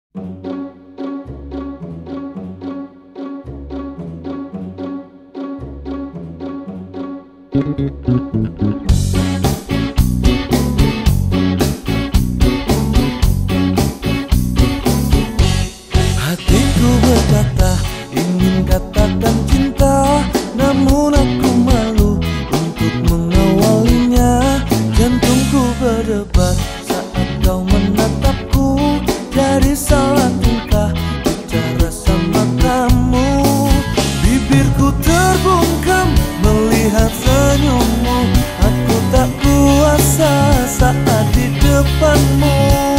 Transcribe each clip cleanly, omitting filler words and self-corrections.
Hatiku berkata ingin katakan cinta, namun aku malu untuk mengawalinya. Jantungku berdebar saat kau menatapku, dari salah tingkah bicara sama kamu. Bibirku terbungkam melihat senyummu, aku tak kuasa saat di depanmu.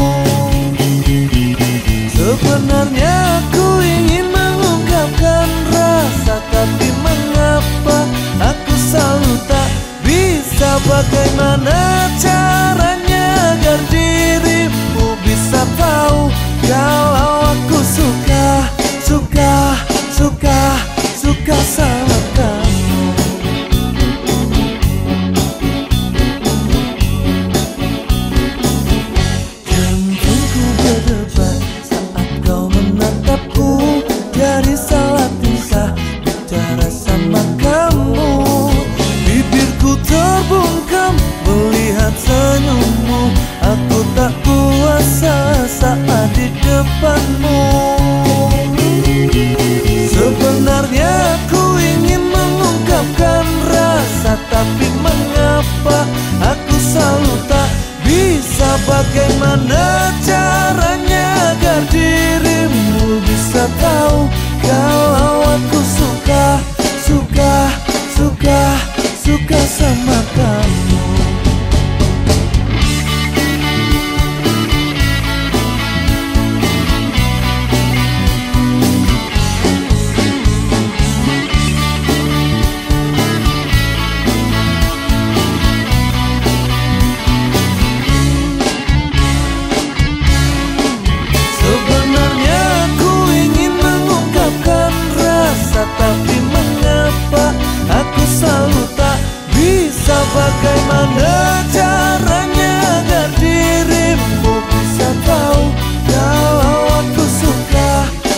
Sebenarnya aku ingin mengungkapkan rasa, tapi mengapa aku selalu tak bisa. Bagaimana caranya agar dirimu bisa tahu kalau aku suka sama kamu. Jantungku berdebar saat kau menatapku, dari salah tingkah bicara sama kamu. Bibirku terbungkam melihat senyummu, aku tak kuasa saat di depanmu. Sebenarnya aku ingin mengungkapkan rasa, tapi mengapa aku selalu tak bisa. Bagaimana caranya agar dirimu bisa tahu kalau aku suka sama kamu. Sebenarnya aku ingin mengungkapkan rasa, tapi mengapa aku selalu tak bisa. Bagaimana caranya agar dirimu bisa tahu kalau aku suka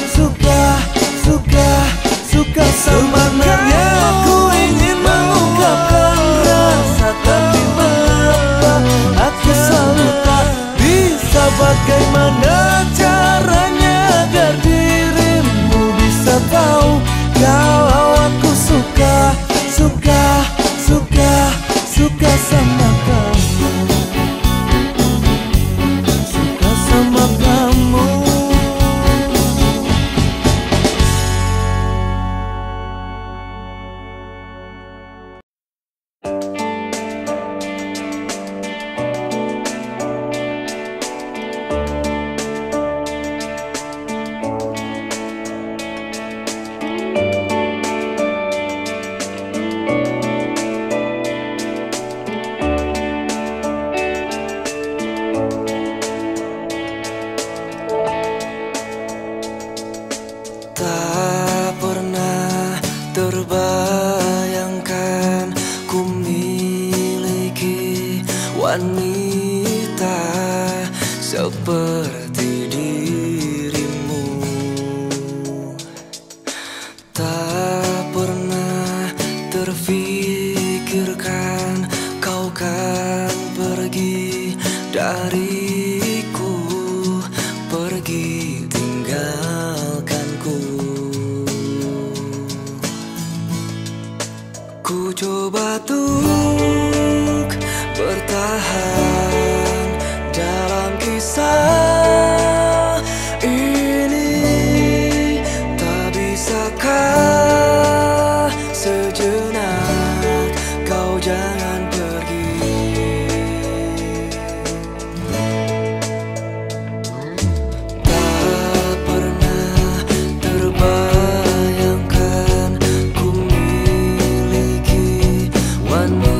sama kamu. Sebenarnya aku ingin mengungkapkan rasa, tapi mengapa aku selalu tak bisa. Bagaimana caranya agar dirimu bisa tahu kalau aku suka sama kamu. Suka sama kamu. Tak pernah terbayangkan ku miliki wanita seperti dirimu. Tak pernah terfikirkan kau kan pergi dariku, pergi tinggalkanku. Ku coba untuk bertahan dalam kisah ini. Tak bisakah sejenak kau jangan pergi. Tak pernah terbayangkan ku miliki wanita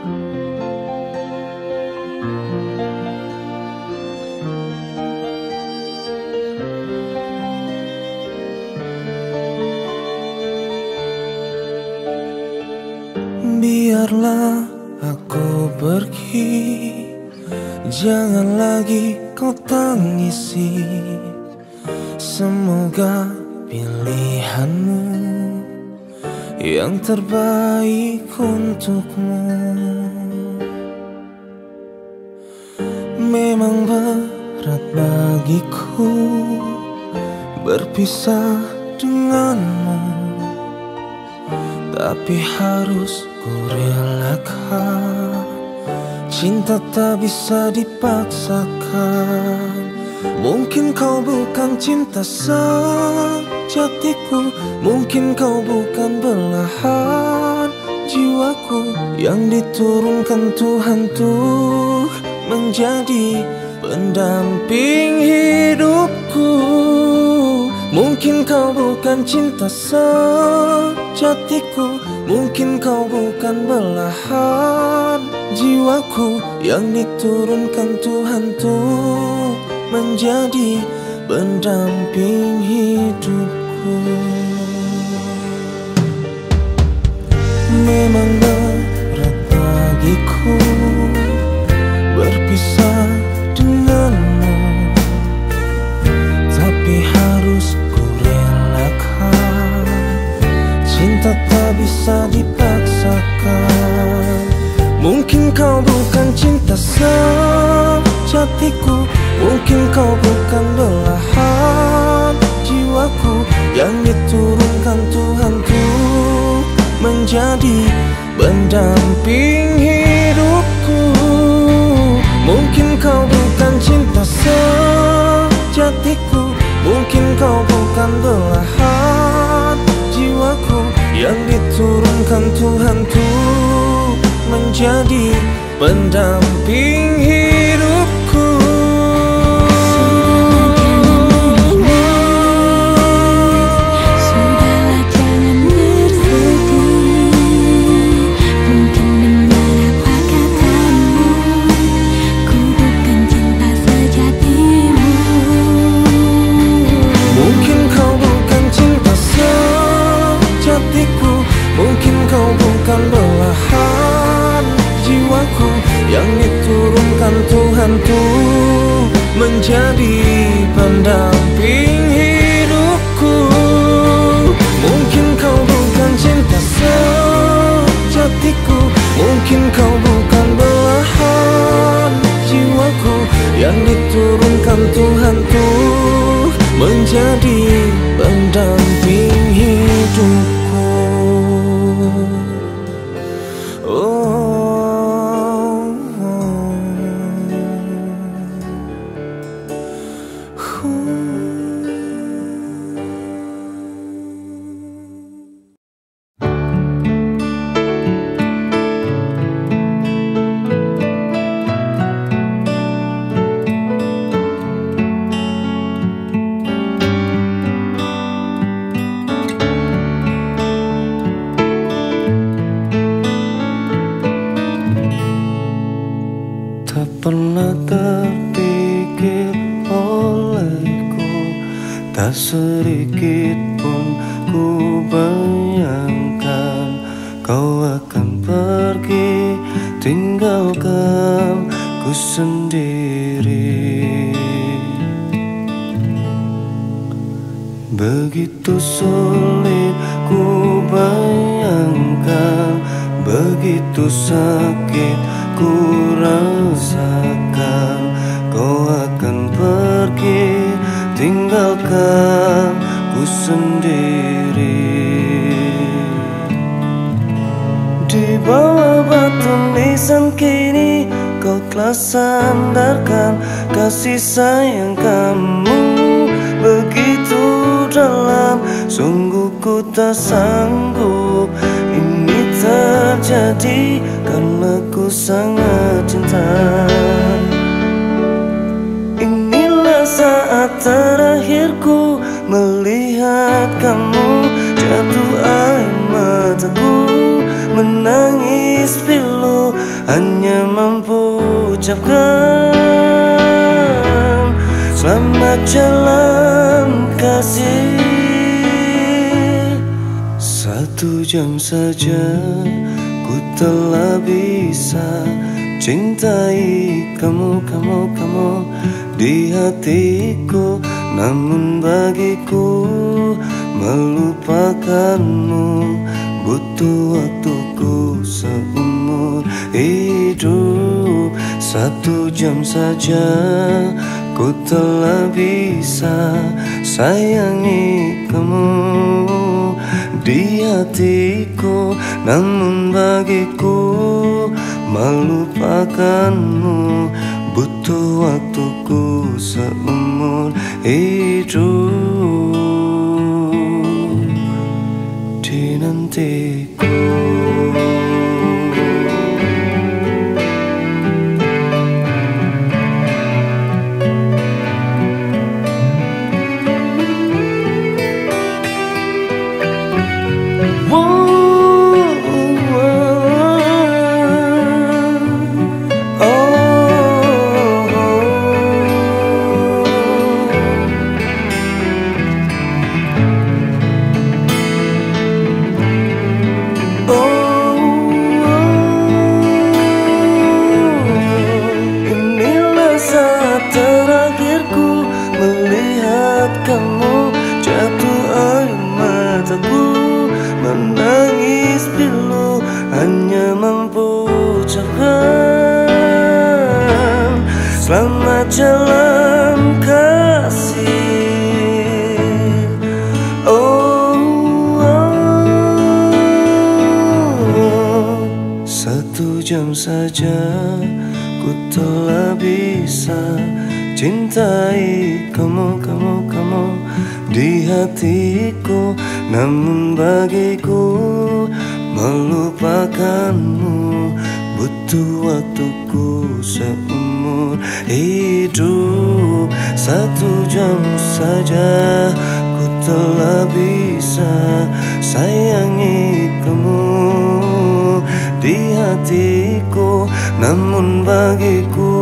Biarlah aku pergi, jangan lagi kau tangisi. Semoga pilihanmu yang terbaik untukmu. Memang berat bagiku berpisah denganmu, tapi harus ku relakan. Cinta tak bisa dipaksakan. Mungkin kau bukan cinta sejatiku, mungkin kau bukan belahan jiwaku yang diturunkan Tuhan tuh menjadi pendamping hidupku. Mungkin kau bukan cinta sejatiku, mungkin kau bukan belahan jiwaku yang diturunkan Tuhan tuh menjadi pendamping hidupku. Memang berat bagiku berpisah denganmu, tapi harus ku relakan. Cinta tak bisa dipaksakan. Mungkin kau bukan cinta sejatiku, mungkin kau bukan belahan jiwaku yang diturunkan Tuhan tuh menjadi pendamping hidupku. Mungkin kau bukan cinta sejatiku, mungkin kau bukan belahan jiwaku yang diturunkan Tuhan tuh menjadi pendamping hidupku. Sudahlah jangan bersedih, mungkin benar apa katamu, ku bukan cinta sejatimu. Mungkin kau bukan cinta sejatiku, mungkin kau bukan belahan jiwaku yang diturunkan Tuhan tuh menjadi pendamping hidupku. Mungkin kau bukan cinta sejatiku, mungkin kau bukan belahan jiwaku yang diturunkan Tuhan tuh menjadi pendamping hidupku. Tak pernah terpikir olehku, tak sedikit pun ku bayangkan kau akan pergi tinggalkan ku sendiri. Begitu sulit ku bayangkan, begitu sakit ku rasakan kau akan pergi tinggalkan ku sendiri. Di bawah batu nisan kini kau telah sandarkan kasih sayang kamu begitu dalam. Sungguh ku tak sanggup ini terjadi karena ku sangat cinta. Inilah saat terakhirku melihat kamu, jatuh air mataku menangis pilu hanya mampu ucapkan selamat jalan kasih. 1 jam saja ku telah bisa cintai kamu di hatiku. Namun bagiku melupakanmu butuh waktuku seumur hidup. 1 jam saja ku telah bisa sayangi kamu di hatiku. Namun bagiku melupakanmu butuh waktuku seumur hidup. Dinantiku. Kamu jatuh air mataku, menangis pilu, hanya mampu ucapkan selamat jalan kasih. Oh, 1 jam saja ku telah bisa cintai kamu di hatiku. Namun bagiku melupakanmu butuh waktuku seumur hidup. 1 jam saja ku telah bisa sayangi kamu di hatiku. Namun bagiku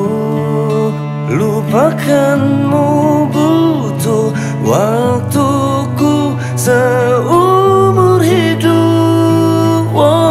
lupakanmu butuh waktuku seumur hidup.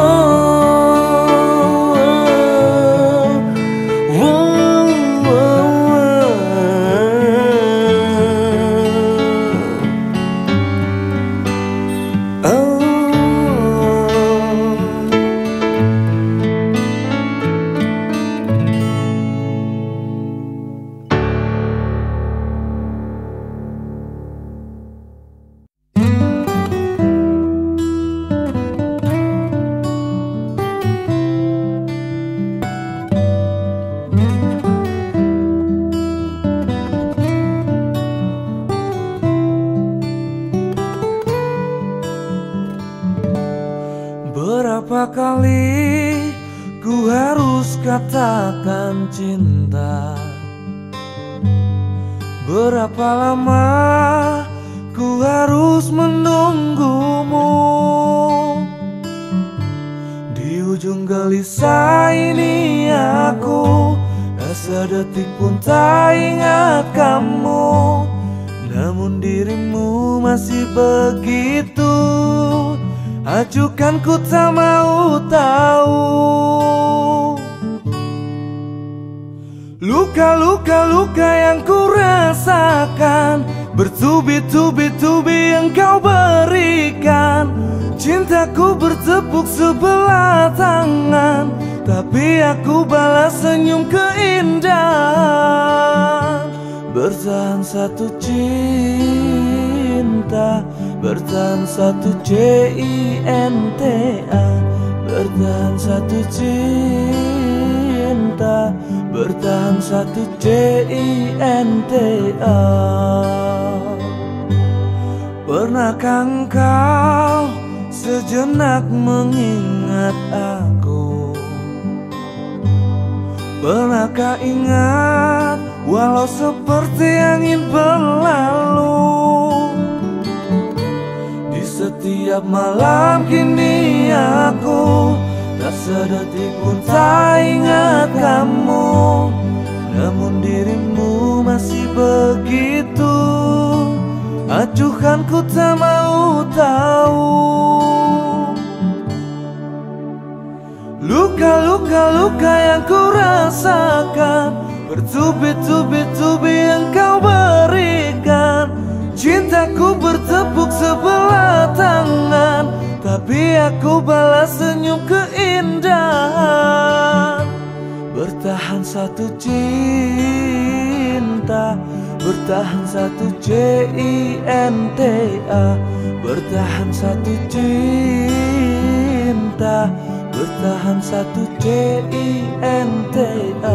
Berapa kali ku harus katakan cinta, berapa lama ku harus menunggumu. Di ujung gelisah ini aku tak sedetik pun tak ingat kamu. Namun dirimu masih begitu acuhkan, ku tak mau tahu. Luka-luka yang ku rasakan, bertubi-tubi engkau berikan. Cintaku bertepuk sebelah tangan, tapi aku balas senyum keindahan. Bertahan 1 cinta, bertahan 1 cinta, bertahan 1 cinta, bertahan 1 cinta. Pernahkah engkau sejenak mengingat aku? Pernahkah ingat walau seperti angin berlalu? Di setiap malam kini aku tak sedetik pun tak ingat Bukan ku tak mau tahu. Luka-luka yang ku rasakan, bertubi-tubi yang kau berikan. Cintaku bertepuk sebelah tangan, tapi aku balas senyum keindahan. Bertahan satu cinta, bertahan satu cinta, bertahan satu cinta, bertahan satu cinta.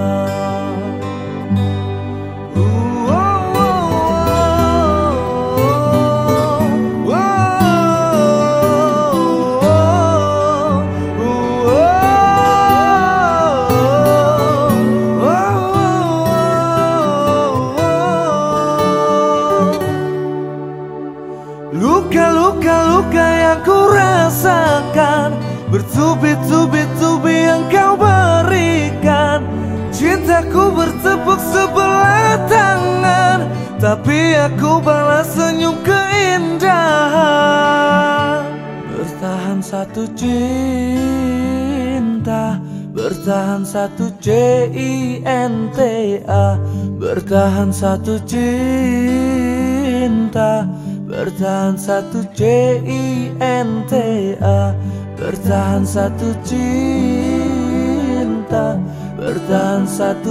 Luka-luka yang ku rasakan, bertubi-tubi yang kau berikan. Cintaku bertepuk sebelah tangan, tapi aku balas senyum keindahan. Bertahan satu cinta, bertahan satu cinta, bertahan satu cinta, bertahan satu cinta, bertahan satu cinta, bertahan satu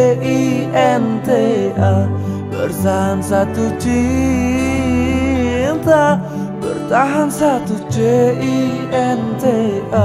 cinta, bertahan satu cinta, bertahan satu cinta.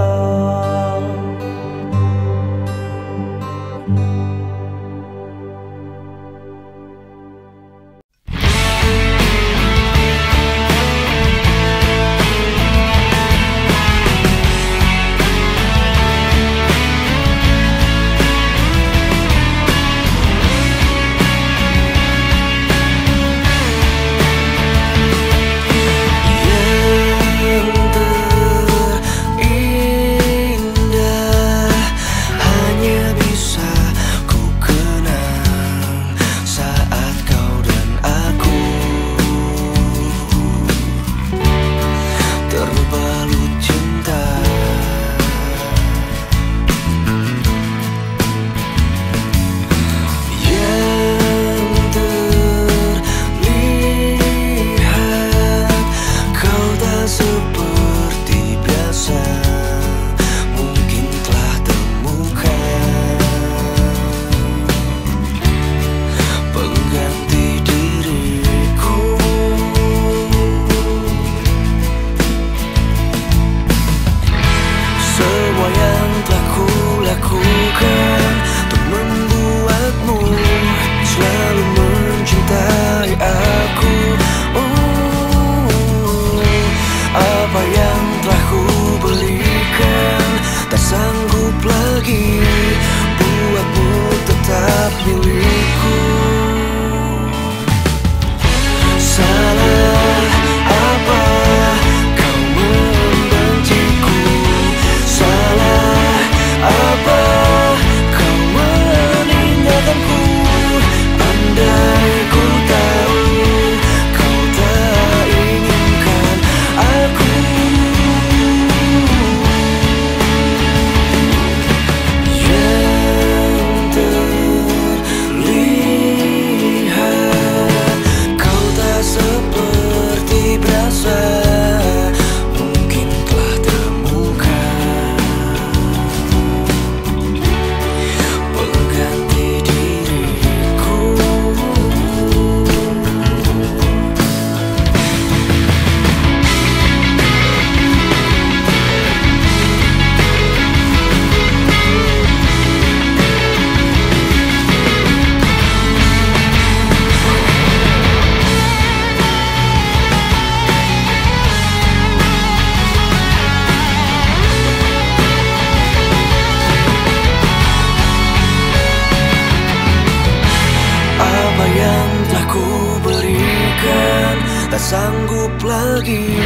sanggup lagi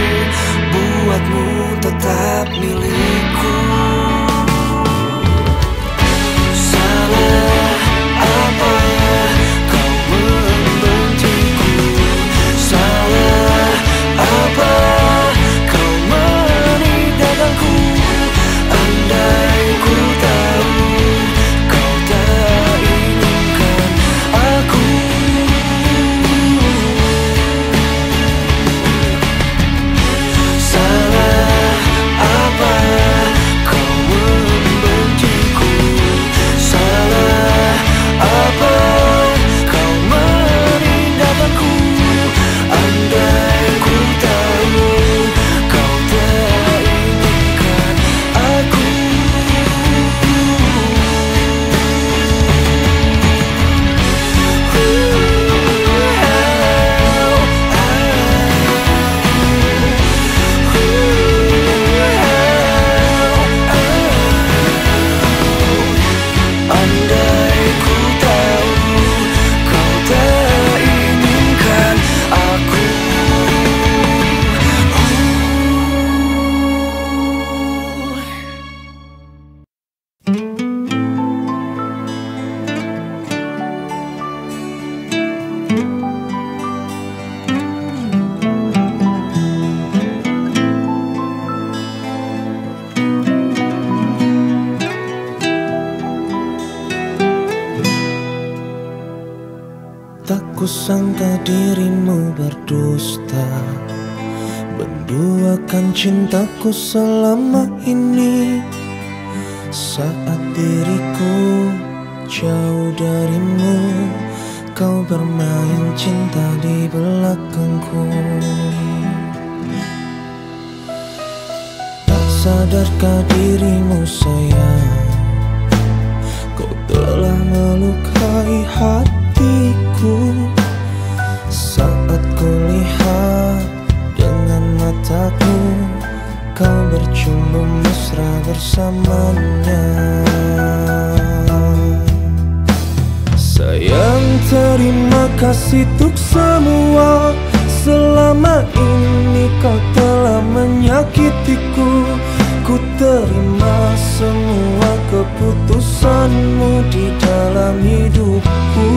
buatmu tetap milikku. Salah apa kau membenciku? Salah sangka dirimu berdusta, menduakan cintaku selama ini. Saat diriku jauh darimu, kau bermain cinta di belakangku. Tak sadarkah dirimu sayang, kau telah melukai hatiku. Saat kulihat dengan mataku, kau bercumbu mesra bersamanya. Sayang, terima kasih untuk semua. Selama ini kau telah menyakitiku. Ku terima semua keputusanmu di dalam hidupku.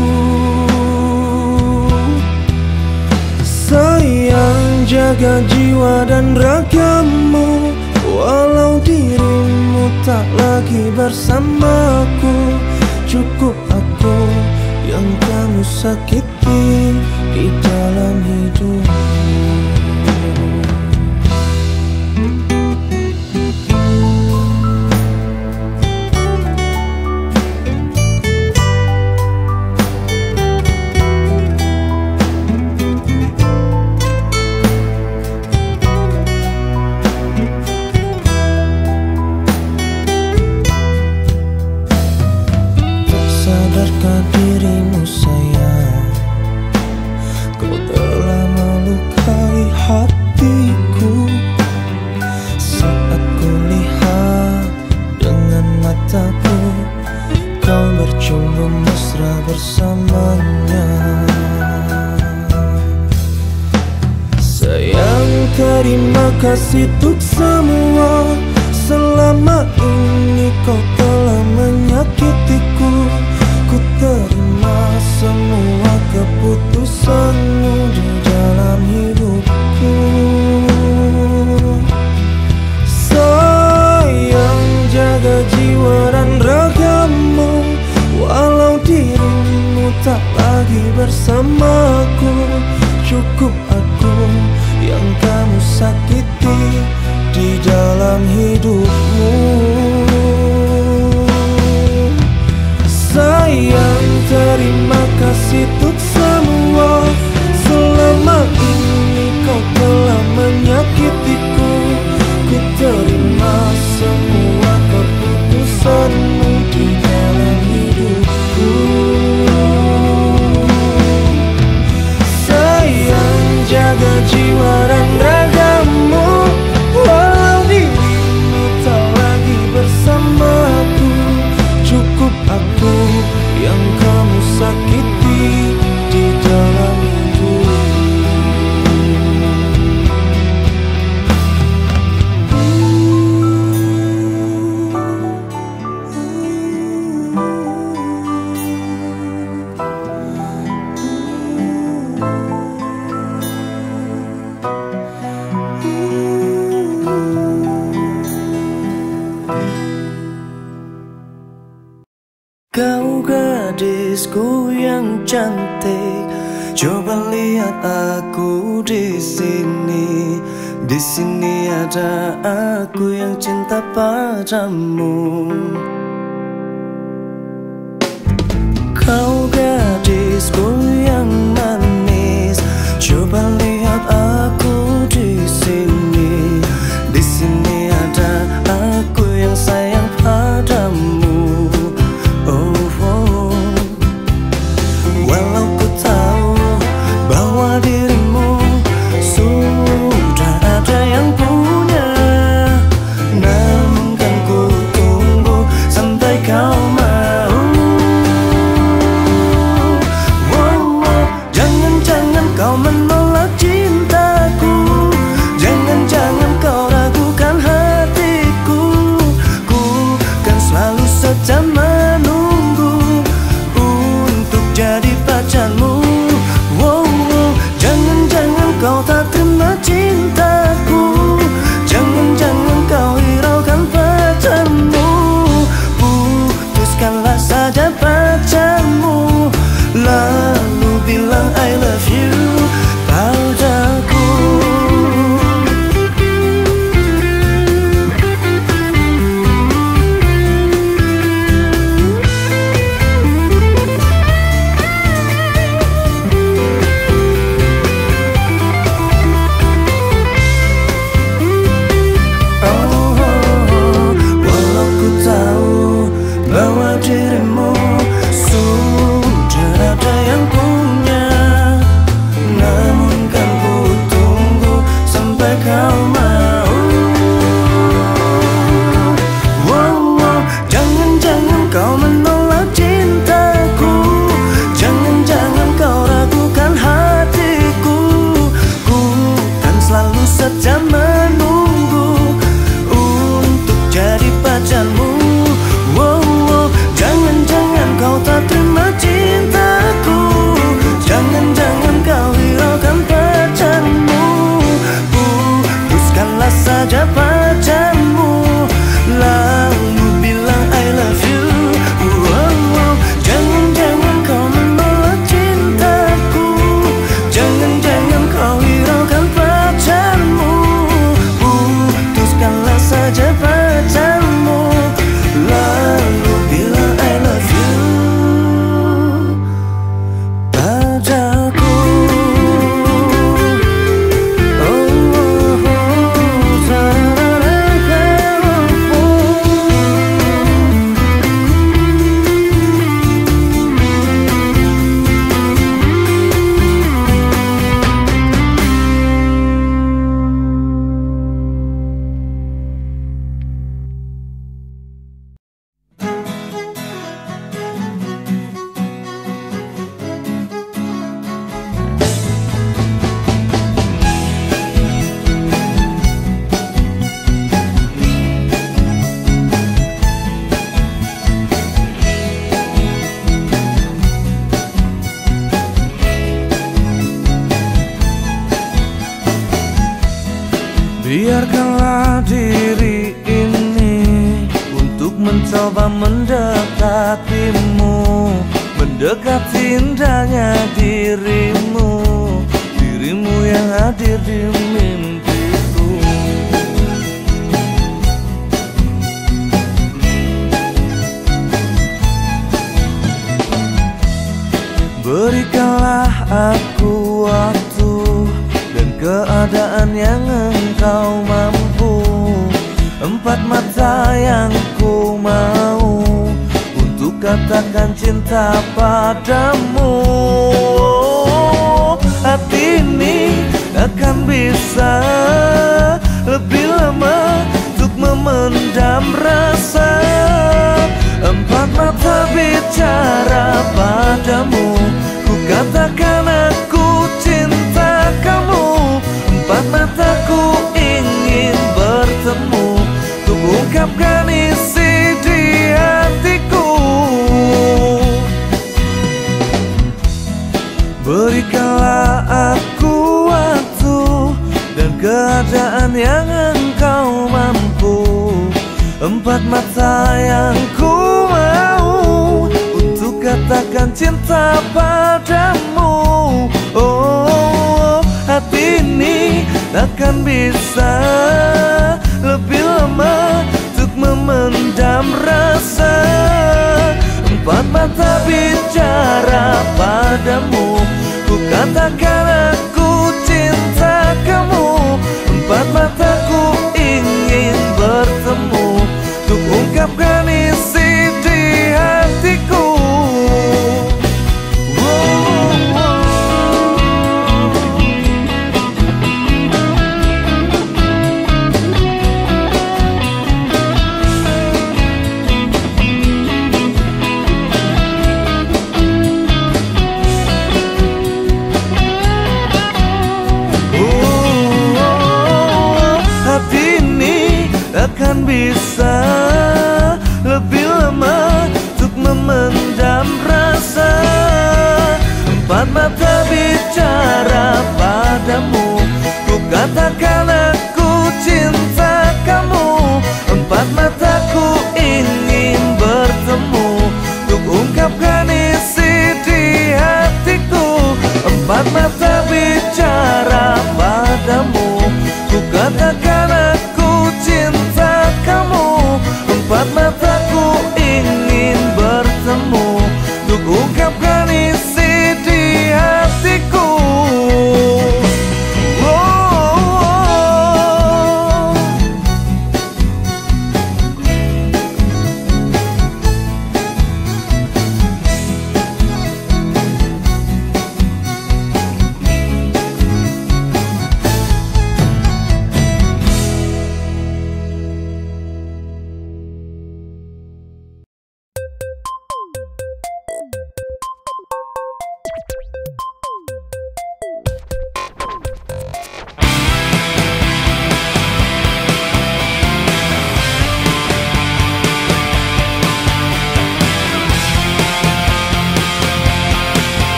Sayang, jaga jiwa dan ragamu, walau dirimu tak lagi bersamaku. Cukup aku yang kamu sakiti di dalam hidupmu. Sadarkah dirimu sayang, kau telah melukai hatiku. Saat kulihat dengan mataku, kau bercumbu mesra bersamanya. Sayang, terima kasih untuk semua. Selama ini kau telah menyakitiku. Ku terima semua keputusanmu di dalam hidupku. Sayang, jaga jiwa dan ragamu, walau dirimu tak lagi bersamaku. Cukup aku yang kamu sakiti di dalam hidupmu. Sayang, terima kasih untuk semua. Selama ini kau telah menyakitiku. Ku terima semua keputusanmu di dalam hidupku. Sayang, jaga jiwa dan ragamu, walau dirimu tak lagi bersamaku. Cukup aku yang kamu sakiti di dalam hidupmu. Kau gadisku yang cantik, coba lihat aku di sini. Di sini ada aku yang cinta padamu. Kau gadisku yang manis, coba lihat aku di sini. Di sini ada aku yang sayang padamu. Walau ku tahu bahwa dirimu sudah ada yang punya, namun kan ku tunggu sampai kau mau. Jangan-jangan kau menolak cintaku, jangan-jangan kau ragukan hatiku. Ku kan selalu setia menunggu untuk jadi pacarmu. Jangan-jangan kau tak terima cintaku, jangan-jangan kau hiraukan pacarmu. Putuskanlah saja pacarmu, lalu bilang dirimu. Sudah ada yang punya, namun kan ku tunggu sampai kau mau. Jangan-jangan kau menolak cintaku, jangan-jangan kau ragukan hatiku. Ku kan selalu setia menunggu untuk jadi pacarmu. Jangan-jangan kau tak terima cintaku, jangan-jangan kau hiraukan pacarmu. Putuskanlah saja pacarmu, lalu bilang I love you. Jangan-jangan kau menolak cintaku, jangan-jangan kau hiraukan pacarmu. Putuskanlah saja pacarmu, lalu bilang I love you padaku. Biarkanlah diri ini untuk mencoba mendekatimu, mendekati indahnya dirimu, dirimu yang hadir di mimpiku. Berikanlah aku waktu dan keadaan yang engkau mampu, empat mata yang ku mau untuk katakan cinta padamu. Hati ini akan bisa lebih lama untuk memendam rasa. Empat mata bicara padamu, ku katakan aku cinta kamu. Empat mataku ingin bertemu untuk ungkapkan isi di hatiku. Berikanlah aku waktu dan keadaan yang engkau mampu, empat mata yang ku mau untuk katakan cinta padamu. Oh, hati ini takkan bisa lebih lama untuk memendam rasa. Empat mata bicara padamu, ku katakan aku cinta kamu. Empat mataku ingin bertemu untuk ungkapkan isi di hatiku.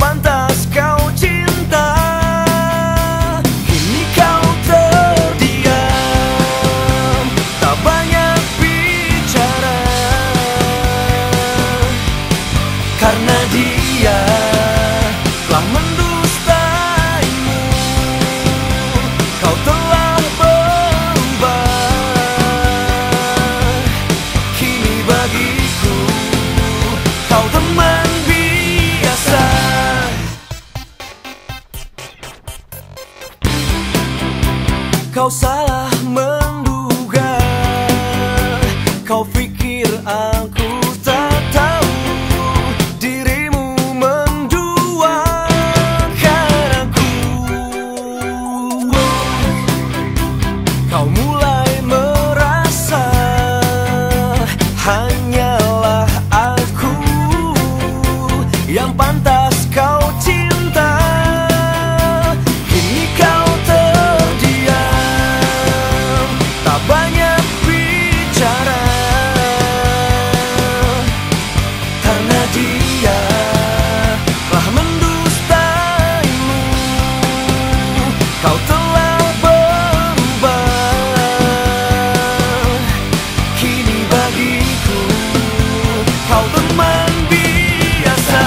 pantas kau cinta. Kini kau terdiam, tak banyak bicara, karena dia telah mendustaimu. Kau telah berubah, kini bagiku kau teman biasa. Kau salah menduga, kau pikir aku tak tahu dirimu menduakan aku. Kau mulai merasa hanyalah aku yang pantas kau cinta. Kini kau terdiam, tak banyak bicara, karena dia telah mendustaimu. Kau telah berubah, kini bagiku kau teman biasa.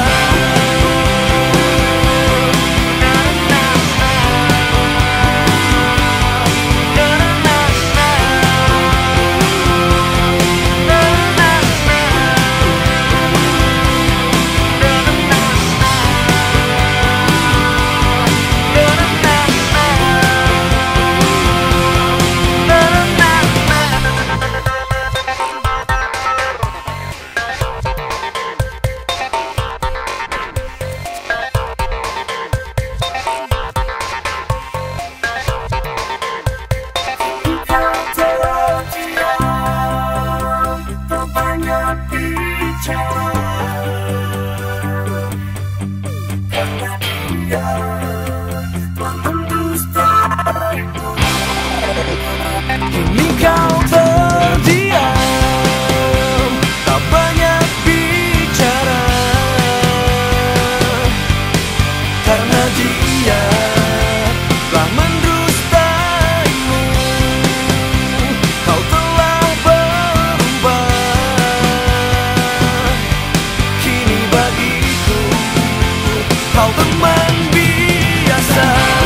Kini kau terdiam, tak banyak bicara, karena dia telah mendustaimu. Kau telah berubah, kini bagiku kau teman biasa.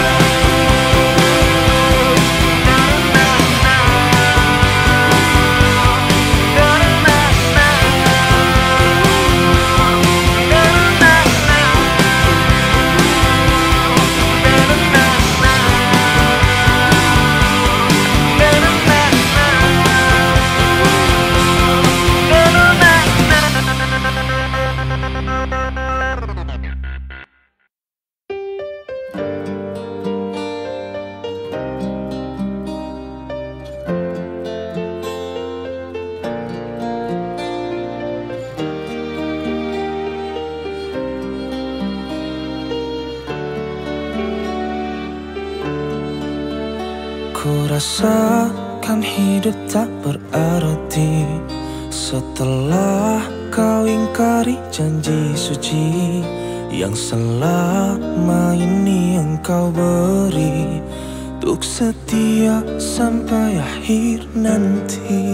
Ku rasakan hidup tak berarti setelah kau ingkari janji suci yang selama ini engkau beri untuk setia sampai akhir nanti.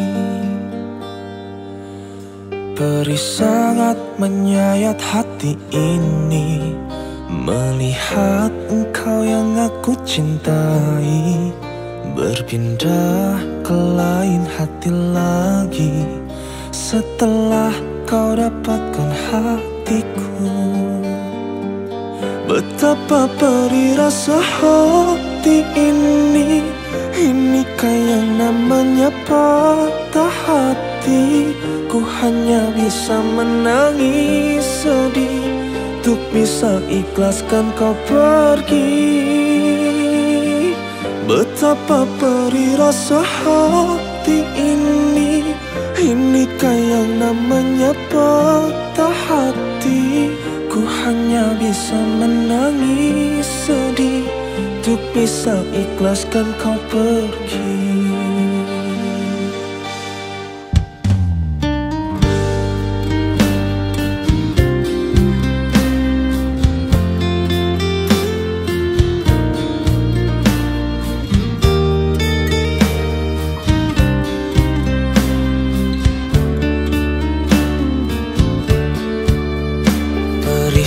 Peri sangat menyayat hati ini melihat engkau yang aku cintai berpindah ke lain hati lagi setelah kau dapatkan hatiku. Betapa perih rasa hati ini, inikah yang namanya patah hati. Ku hanya bisa menangis sedih untuk bisa ikhlaskan kau pergi. Betapa perih rasa hati ini, inikah yang namanya patah hati. Ku hanya bisa menangis sedih untuk bisa ikhlaskan kau pergi.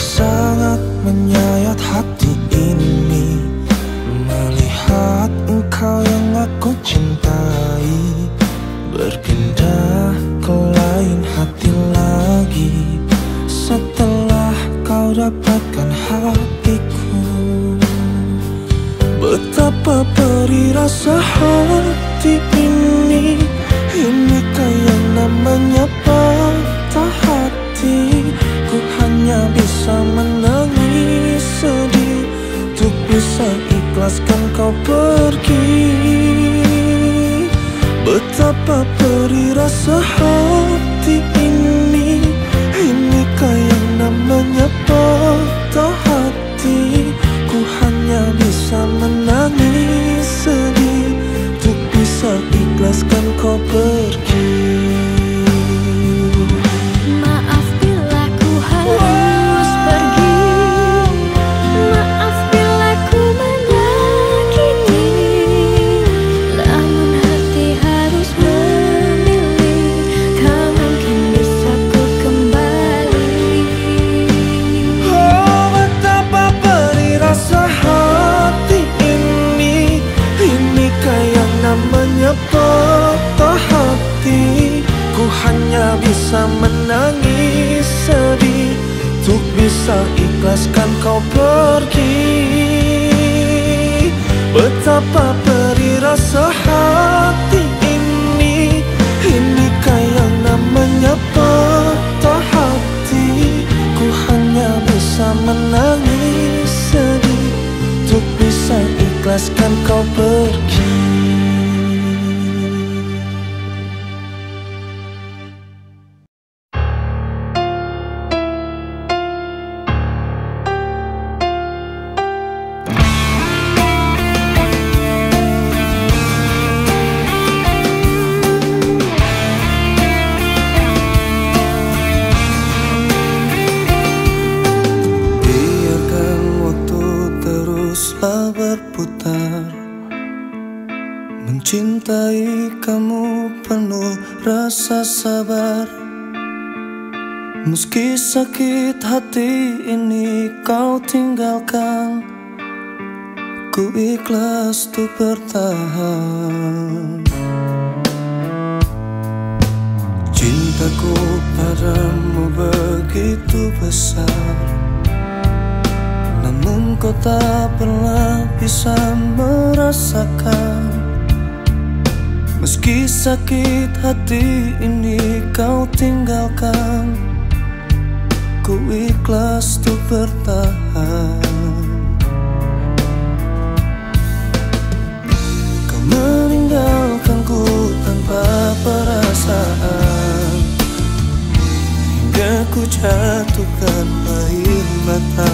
sangat menyayat hati ini melihat engkau yang aku cintai berpindah ke lain hati lagi setelah kau dapatkan hatiku. Betapa perih rasa hati ini yang namanya patah hati. Ku hanya bisa menangis sedih untuk bisa ikhlaskan kau pergi. Betapa perih rasa hati ini yang namanya patah hati. Ku hanya bisa menangis sedih untuk bisa ikhlaskan kau pergi. Maaf bila ku harus pergi, maaf bila ku menyakiti, namun hati harus memilih, tak mungkin bisa ku kembali. Oh, betapa perih rasa hati ini yang namanya patah hati. Ku hanya bisa menangis sedih untuk bisa ikhlaskan kau pergi. Betapa perih rasa hati ini yang namanya patah hati. Ku hanya bisa menangis sedih untuk bisa ikhlaskan kau pergi. Mencintai kamu penuh rasa sabar. Meski sakit hati ini kau tinggalkan, ku ikhlas untuk bertahan. Cintaku padamu begitu besar, namun kau tak pernah bisa merasakan. Meski sakit hati ini kau tinggalkan, ku ikhlas untuk bertahan. Kau meninggalkanku tanpa perasaan, hingga ku jatuhkan air mata.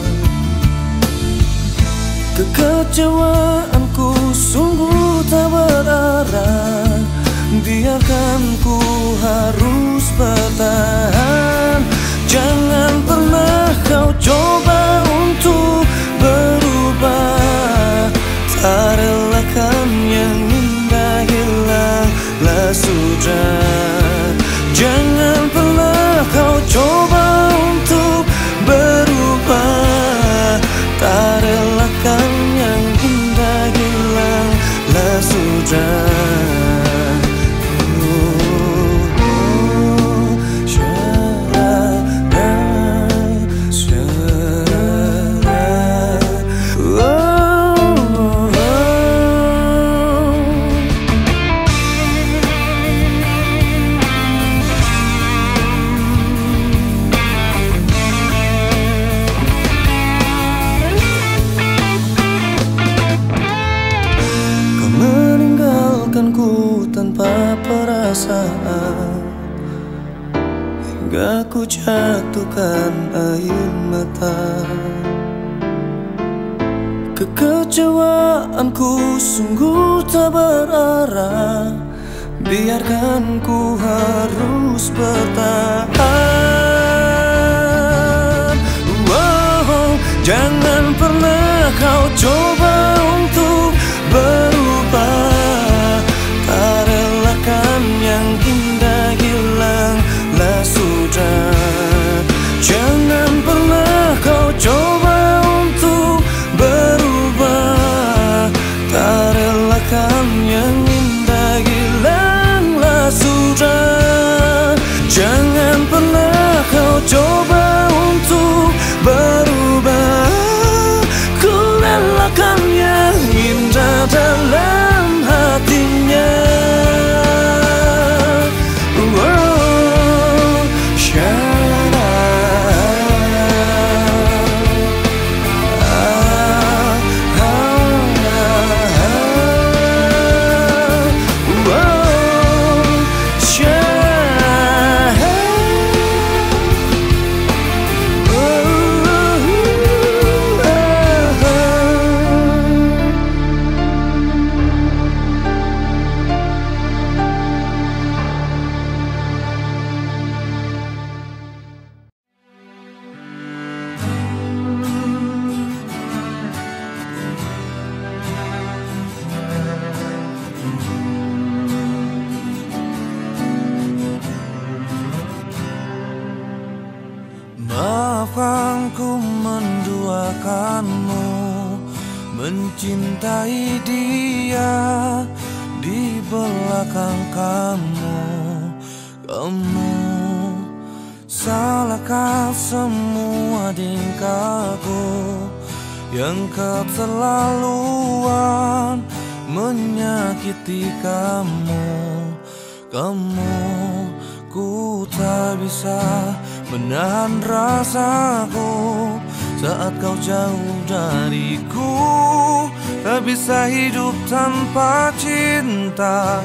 Kekecewaanku sungguh tak berarah, biarkan ku harus bertahan. Jangan pernah kau coba untuk berubah, tak relakan yang indah hilanglah sudah. Jangan pernah kau coba untuk berubah, tak relakan yang indah hilanglah sudah. Tanpa perasaan, hingga ku jatuhkan air mata. Kekecewaanku sungguh tak berarah, biarkan ku harus bertahan. Wow, jangan pernah kau coba untuk berubah, yang indah hilanglah sudah. Jangan pernah merelakanmu mencintai dia di belakang kamu. Kamu salahkan semua tingkahku yang keterlaluan menyakiti kamu. Ku tak bisa menahan rasaku saat kau jauh dariku. Tak bisa hidup tanpa cinta.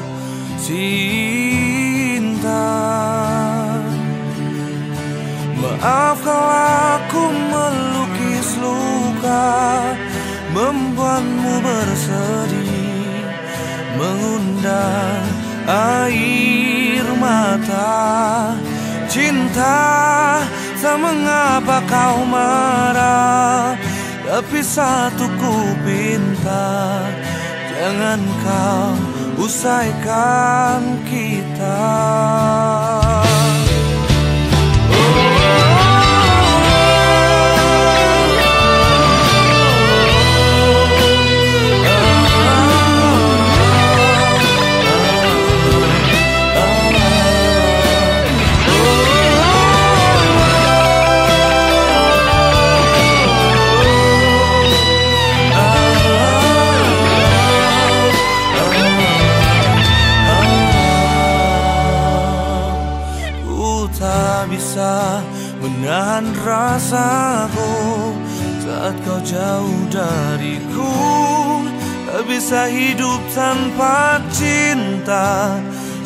Maaf kalau aku melukis luka, membuatmu bersedih, mengundang air mata. Cinta, tak mengapa kau marah, tapi satu ku pinta, jangan kau usaikan kita. Bisa menahan rasaku saat kau jauh dariku. Tak bisa hidup tanpa cinta.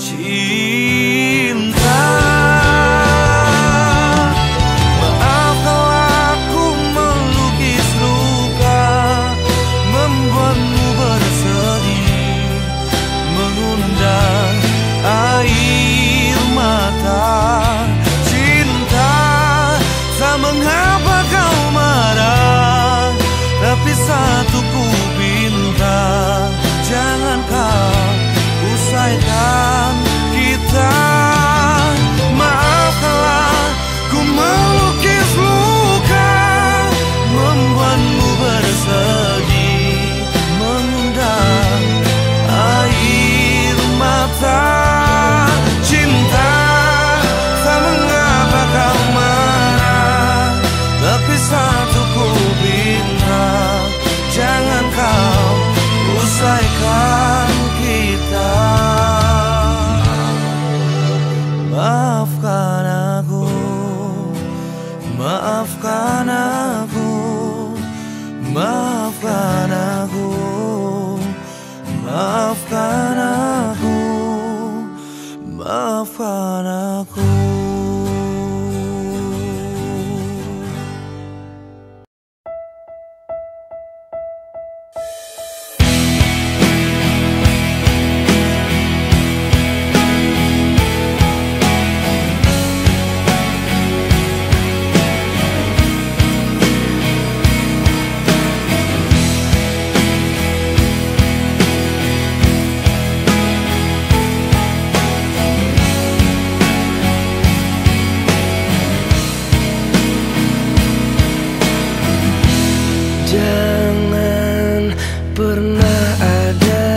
Maaf kalau aku melukis luka, membuatmu bersedih, mengundang air mata. Mengapa kau marah, tapi satu ku pinta, jangan kau usaikan kita. Maafkanlah ku melukis luka, membuatmu bersedih, mengundang air mata. Cinta, tak mengapa kau marah, tapi satu ku pinta, jangan kau usaikan kita. Maafkan aku, maafkan aku, maafkan aku, maafkan aku, maafkan aku. Jangan pernah ada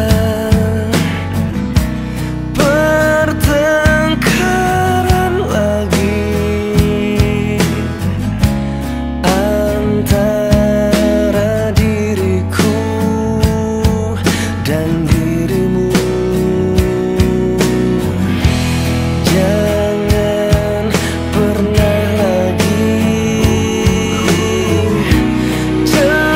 pertengkaran lagi antara diriku dan dirimu. Jangan pernah lagi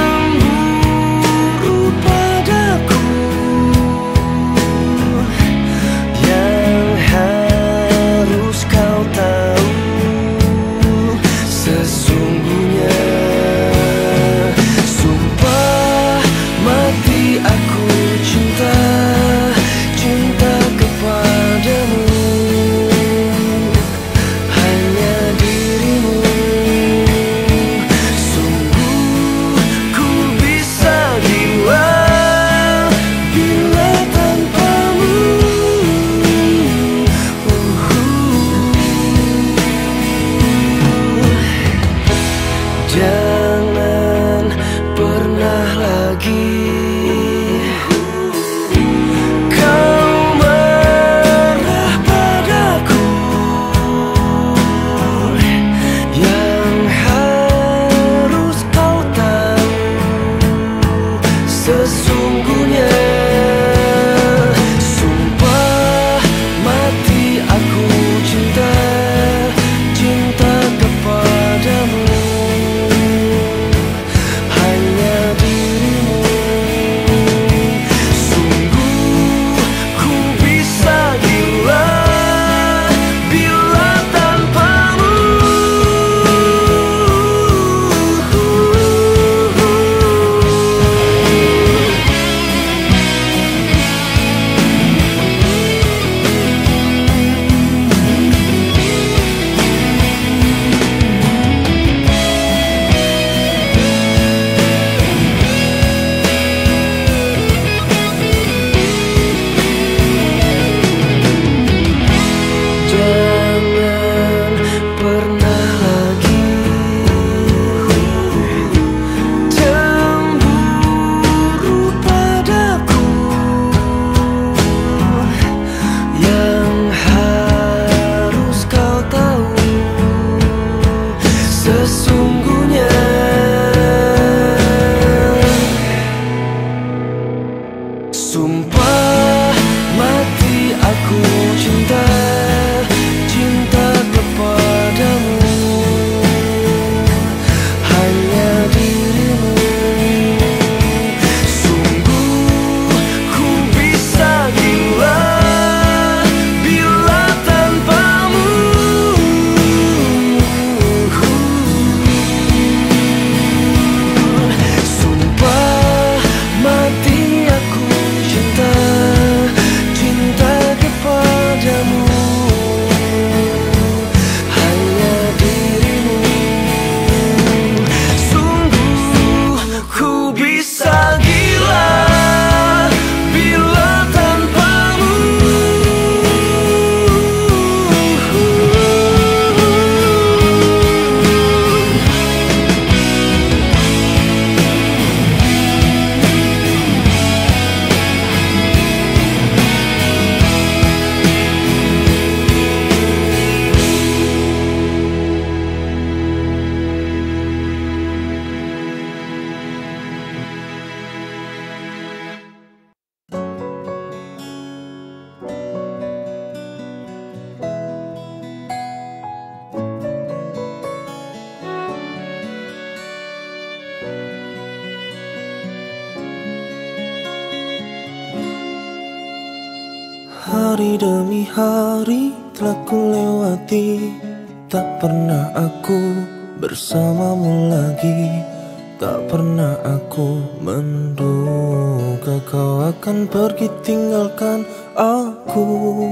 Hari demi hari telah ku lewati, tak pernah aku bersamamu lagi. Tak pernah aku menduga kau akan pergi tinggalkan aku.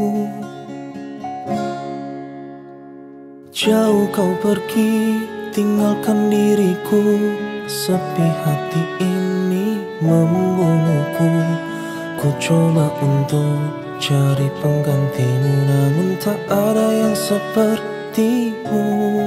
Jauh kau pergi tinggalkan diriku, sepi hati ini membunuhku. Ku coba untuk cari penggantimu, namun tak ada yang sepertimu.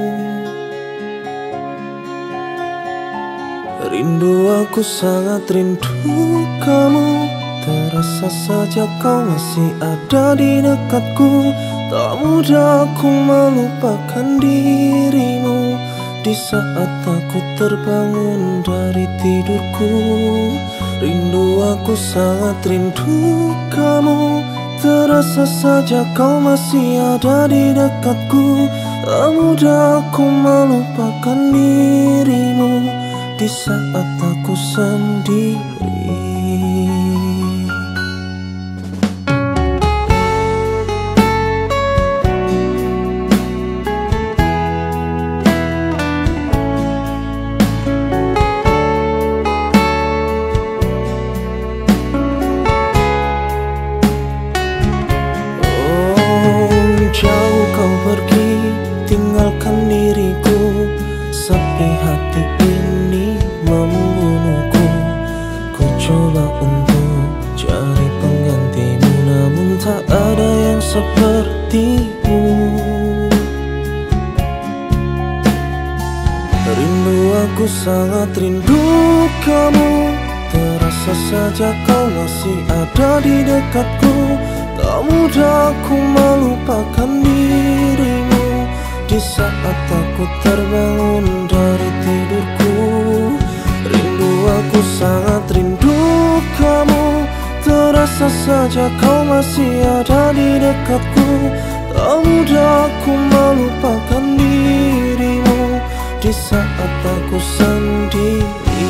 Rindu, aku sangat rindu kamu. Terasa saja kau masih ada di dekatku. Tak mudah aku melupakan dirimu di saat aku terbangun dari tidurku. Rindu, aku sangat rindu kamu. Terasa saja kau masih ada di dekatku. Tak mudah aku melupakan dirimu di saat aku sendiri. Tinggalkan diriku, sepi hati ini membunuhku. Ku coba untuk cari penggantimu, namun tak ada yang sepertimu. Rindu, aku sangat rindu kamu. Terasa saja kau masih ada di dekatku. Tak mudah aku melupakan dirimu di saat aku terbangun dari tidurku. Rindu, aku sangat rindu kamu. Terasa saja kau masih ada di dekatku. Tak mudah aku melupakan dirimu di saat aku sendiri.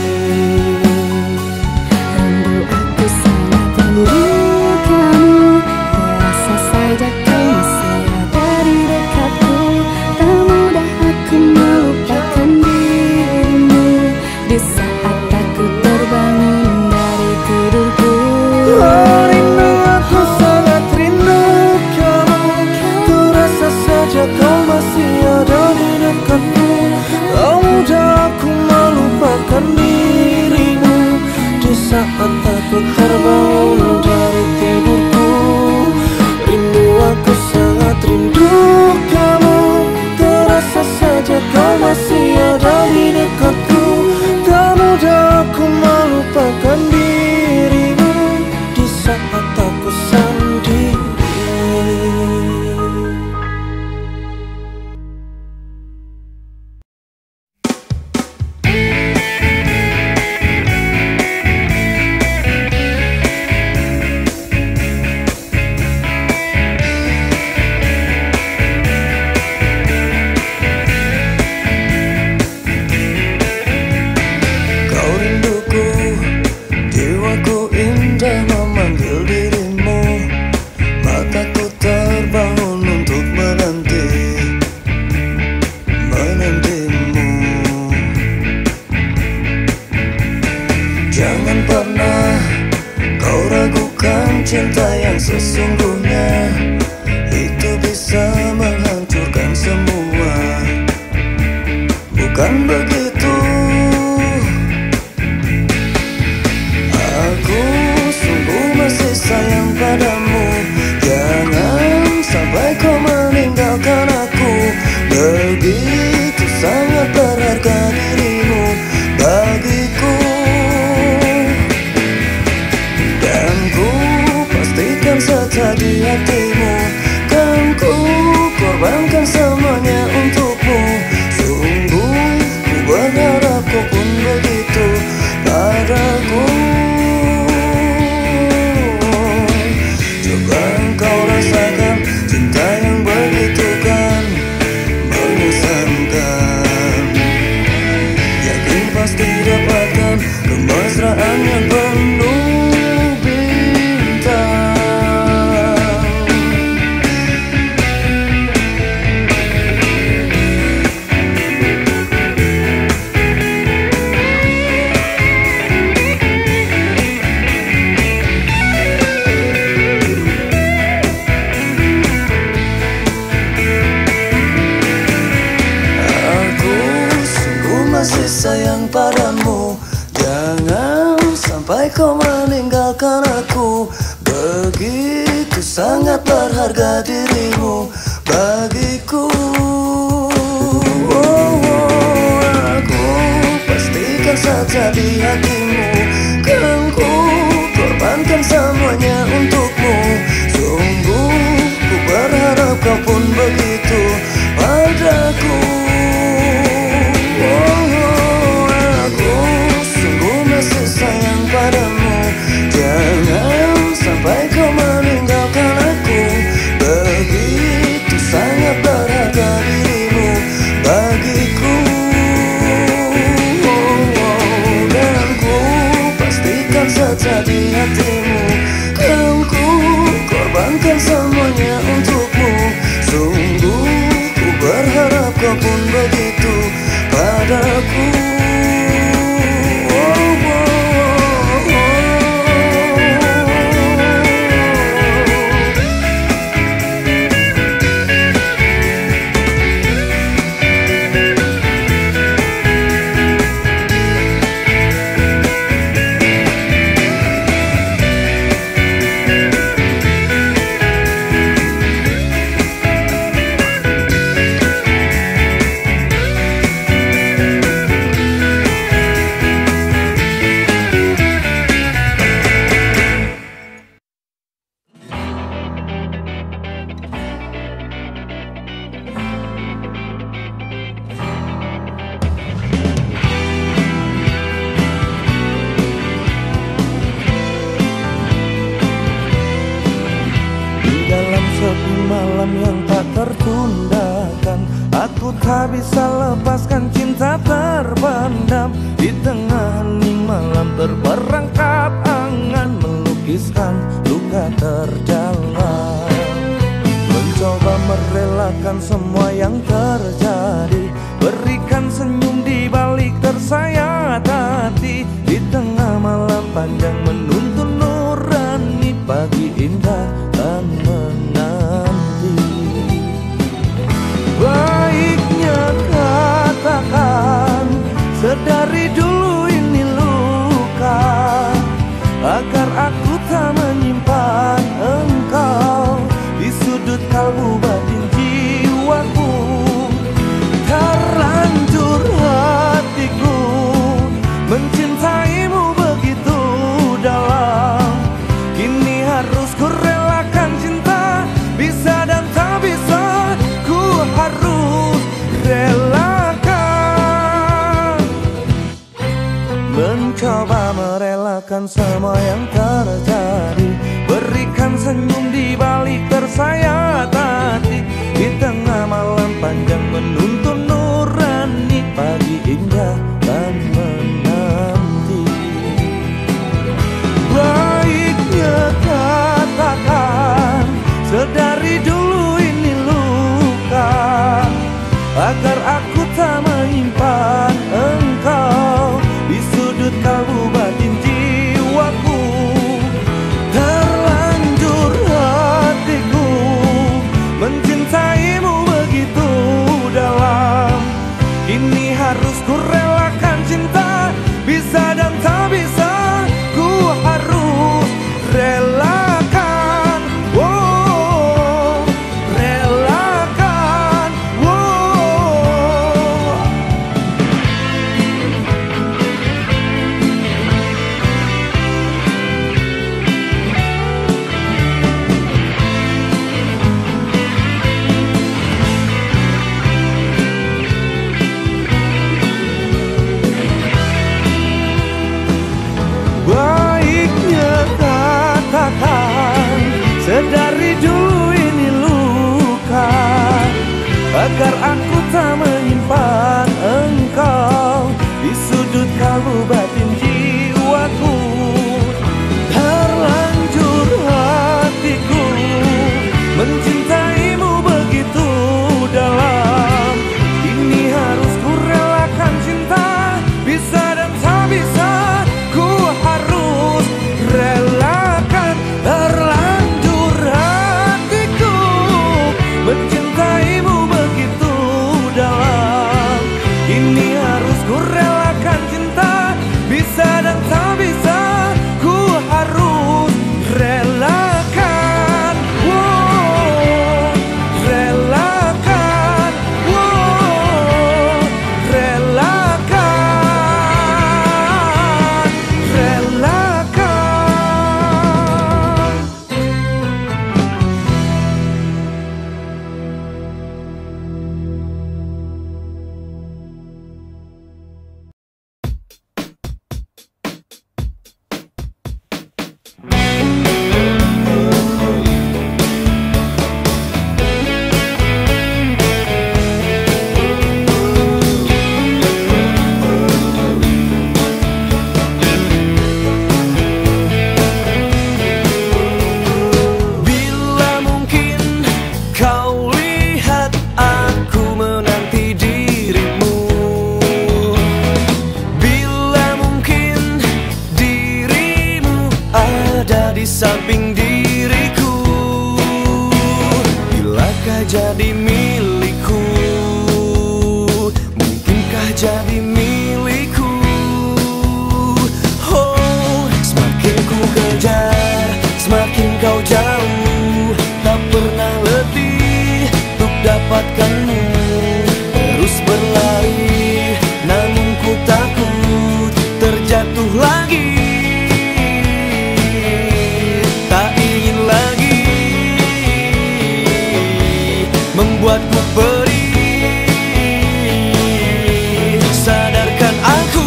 Rindu, aku sangat rindu kamu. Terasa saja kau masih ada di dekatku. Tak mudah aku melupakan dirimu di saat aku terbangun dari tidurku. Oh, rindu, aku sangat rindu kamu. Terasa saja kau masih ada di dekatku. Tak mudah aku melupakan dirimu di saat aku terbangun dari tidurku. Rindu, aku sangat rindu kamu. Terasa saja kau masih ada di dekatku. Tak mudah aku melupakan dirimu di saat aku sendiri. Cinta yang sesungguhnya itu bisa menghancurkan semua. Bukan begitu. Aku sungguh masih sayang padamu. Jangan sampai kau meninggalkan aku. Begitu sangat berharga dirimu bagiku. Dan ku pastikan saja di hatimu, kan ku korbankan semuanya untukmu. Sungguh ku padamu. Jangan sampai kau meninggalkan aku. Begitu sangat berharga dirimu bagiku. Aku pastikan saja di hatimu. Kan ku korbankan semuanya untukmu. Sungguh ku berharap kau pun begitu padaku. Aku sungguh masih sayang padamu. Jangan sampai kau meninggalkan aku. Begitu sangat berharga dirimu bagiku. Dan ku pastikan saja di hatimu. Kan ku korbankan semuanya untukmu. Sungguh ku berharap kau pun begitu padaku. Malam yang tak tertundahkan, aku tak bisa lepaskan cinta terpendam. Di tengah hening malam terperangkap angan, melukiskan luka terdalam. Mencoba merelakan semua yang terjadi, berikan senyum di balik tersayat hati. Di tengah malam panjang menuntun nurani, pagi indah dan menanti. Baiknya katakan, sedari dulu ini luka, agar aku tak menyimpan engkau di sudut kalbu batin jiwaku. Terlanjur hatiku mencintaimu begitu dalam. Kini harus ku relakan cinta, bisa dan tak bisa, ku harus relakan. Mencoba merelakan semua yang terjadi, berikan senyum di balik tersayat hati. Di tengah malam panjang menuntun nurani, pagi indah dan menanti. Baiknya katakan, sedari dulu ini luka, agar aku tak menyimpan engkau di sudut kalbu batin jiwaku. Terlanjur hatiku mencintaimu begitu dalam. Kini harus ku relakan cinta, bisa dan tak bisa, ku harus relakan. Oh, relakan. Oh. Baiknya katakan, sedari dulu ini luka, agar aku tak menyimpan engkau di sudut kalbu batin jiwaku. Terlanjur hatiku mencintaimu begitu dalam. Kini harus ku relakan cinta, bisa dan tak bisa, ku harus relakan. Terlanjur hatiku mencintaimu begitu dalam. Kini harus ku relakan cinta, ada di samping diriku. Bilakah jadi milikku? Mungkinkah jadi milikku? Oh, semakin ku kejar, semakin kau jauh. Tak pernah letih untuk dapatkanmu. Terus berlari, namun ku takut terjatuh lagi. Tak ingin lagi membuatku perih. Sadarkan aku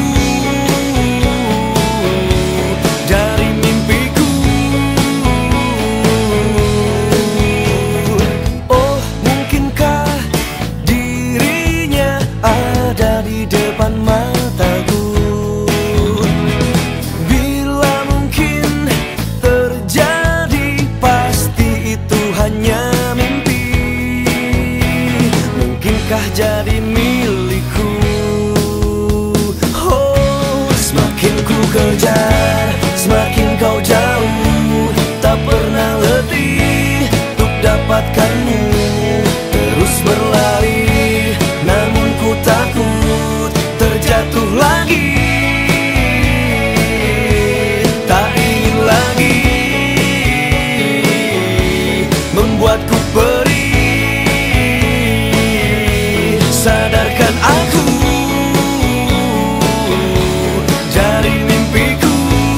dari mimpiku. Oh, mungkinkah dirinya ada di depan mataku? Bila mungkin terjadi, pasti itu hanya mimpi. Mungkinkah jadi milikku? Oh, semakin ku kejar, semakin kau jauh. Tak pernah letih untuk dapatkanmu. Terus berlari, namun ku takut terjatuh lagi. Tak ingin lagi membuatku perih. Sadarkan aku dari mimpiku.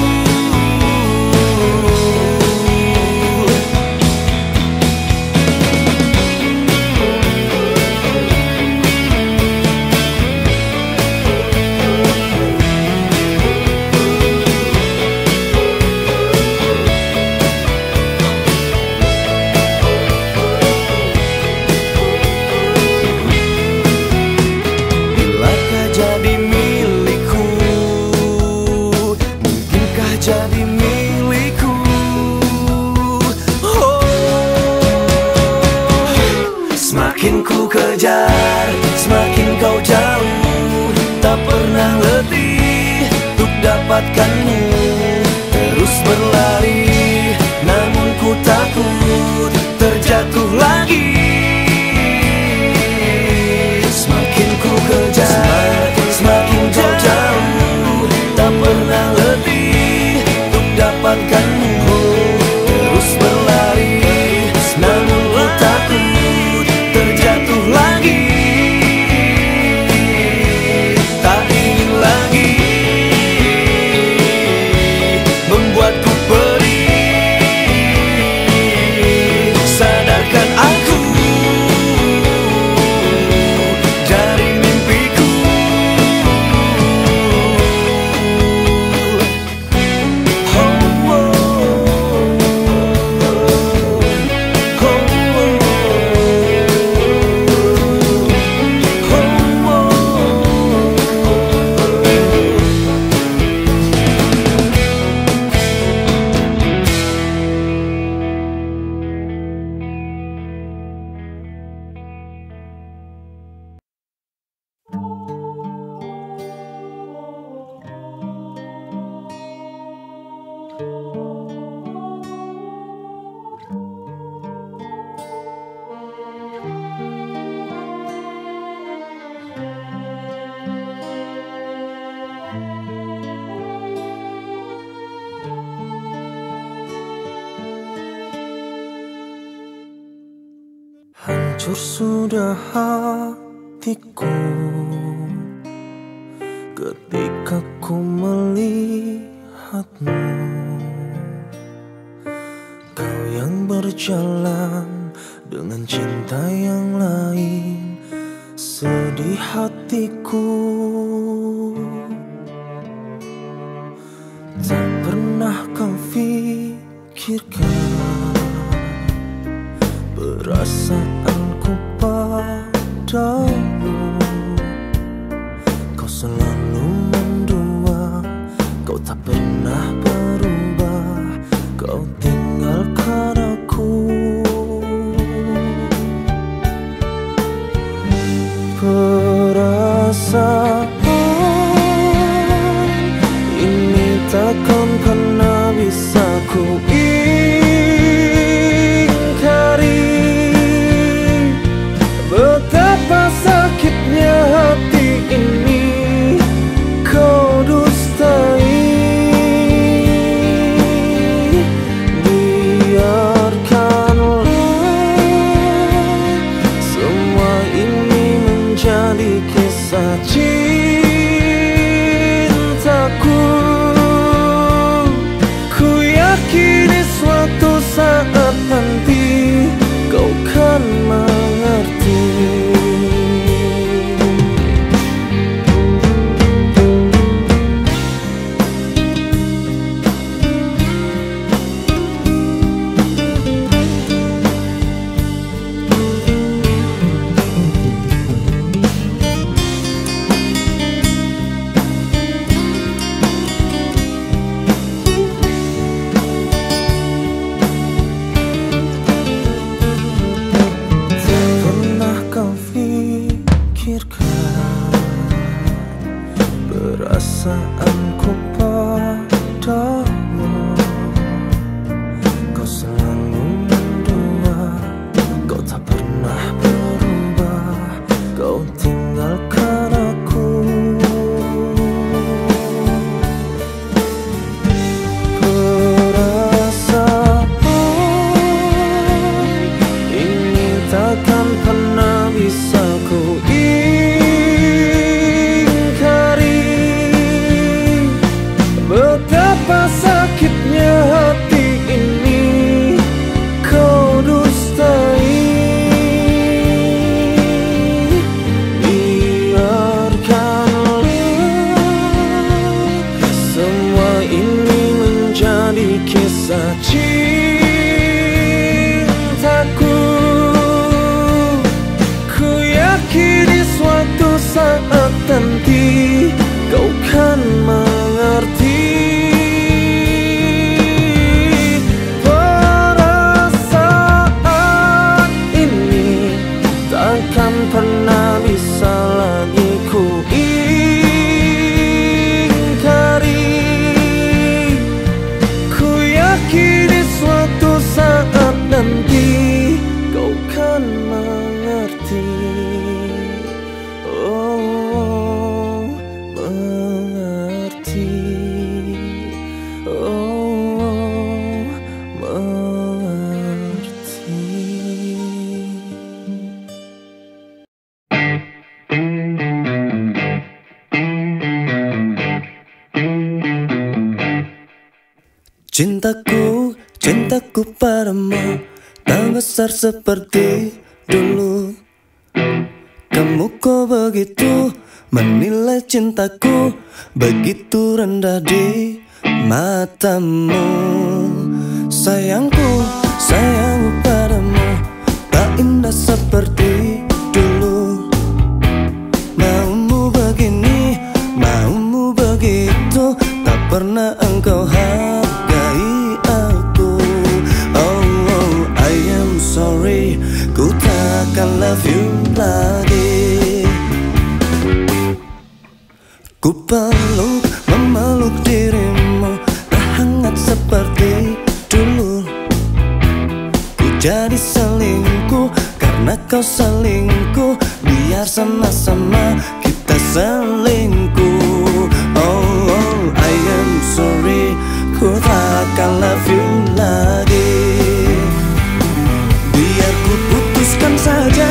Bilakah jadi milikku? Mungkinkah jadi milikku? Oh, semakin ku kejar, semakin kau jauh. Tak pernah letih untuk dapatkanmu. Terus berlari, namun ku takut terjatuh lagi. Semakin ku kejar, semakin kau jauh. Tak pernah letih untuk dapatkanmu. Terus berlari, namun ku takut terjatuh lagi. Tak ingin lagi membuatku perih. Sadarkan aku dari mimpiku. Oh, oh, oh, hancur sudah hatiku ketika ku melihatmu. Kau yang berjalan dengan cinta yang lain. Sedih hatiku, tak pernah kau pikirkan perasaanku padamu. Kau selalu mendua, kau tak pernah berubah. Kau tinggalkan aku. Perasaan ini takkan pernah bisa ku perasaanku padamu. Kau selalu mendua, kau tak pernah berubah, kau tinggalkan aku. Perasaan ini takkan pernah bisa ku ingkari. Betapa sakitnya hati ini kau dustai. Biarkanlah semua ini menjadi kisah cintaku. Ku yakini suatu saat nanti kau kan mengerti. Perasaan ini takkan pernah bisa lagi ku ingkari. Ku yakini suatu saat nanti kau kan mengerti. Oh, mengerti. Oh, mengerti. Cintaku, cintaku padamu tak besar seperti dulu. Kamu kok begitu menilai cintaku, begitu rendah di matamu. Sayangku, sayangku padamu tak indah seperti dulu. Maumu begini, maumu begitu, tak pernah engkau hargai aku. Oh, oh, I am sorry, ku takkan love you lagi. Ku peluk, memeluk dirimu, tak hangat seperti dulu. Ku jadi selingkuh karena kau selingkuh, biar sama-sama kita selingkuh. Oh, oh, I am sorry, ku takkan love you lagi. Biar ku putuskan saja,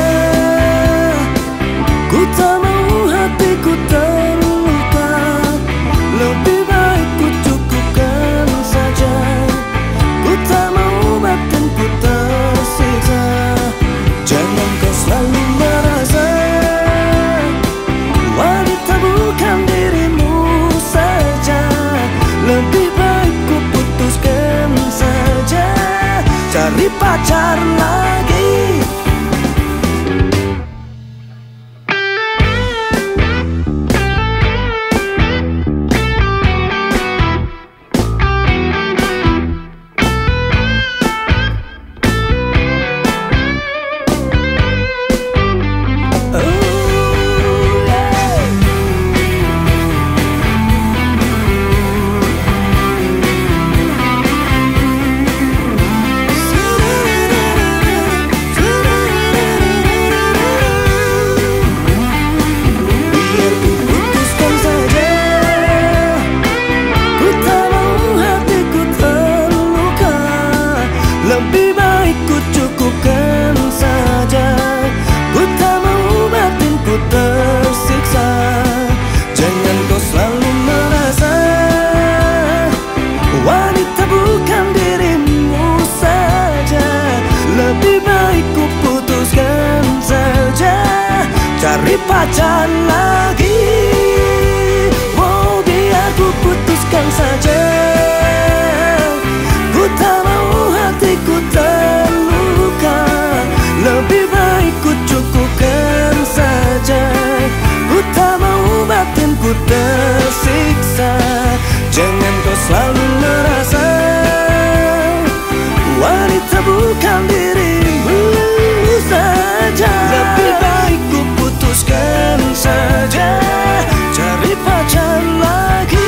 ku tak mau hatiku terluka. Lebih baik ku cukupkan saja, ku tak mau batinku tersiksa. Jangan kau selalu merasa wanita bukan dirimu saja. Lebih baik ku putuskan saja, cari pacar lagi. Lebih baik ku cukupkan saja, ku tak mau batinku tersiksa. Jangan kau selalu merasa wanita bukan dirimu saja. Lebih baik ku putuskan saja, cari pacar lagi. Oh, biar ku putuskan saja, ku tak mau hatiku terluka. Lebih baik ku cukupkan saja, ku tak mau batinku tersiksa. Jangan kau selalu merasa wanita bukan dirimu saja. Lebih baik ku putuskan saja, cari pacar lagi.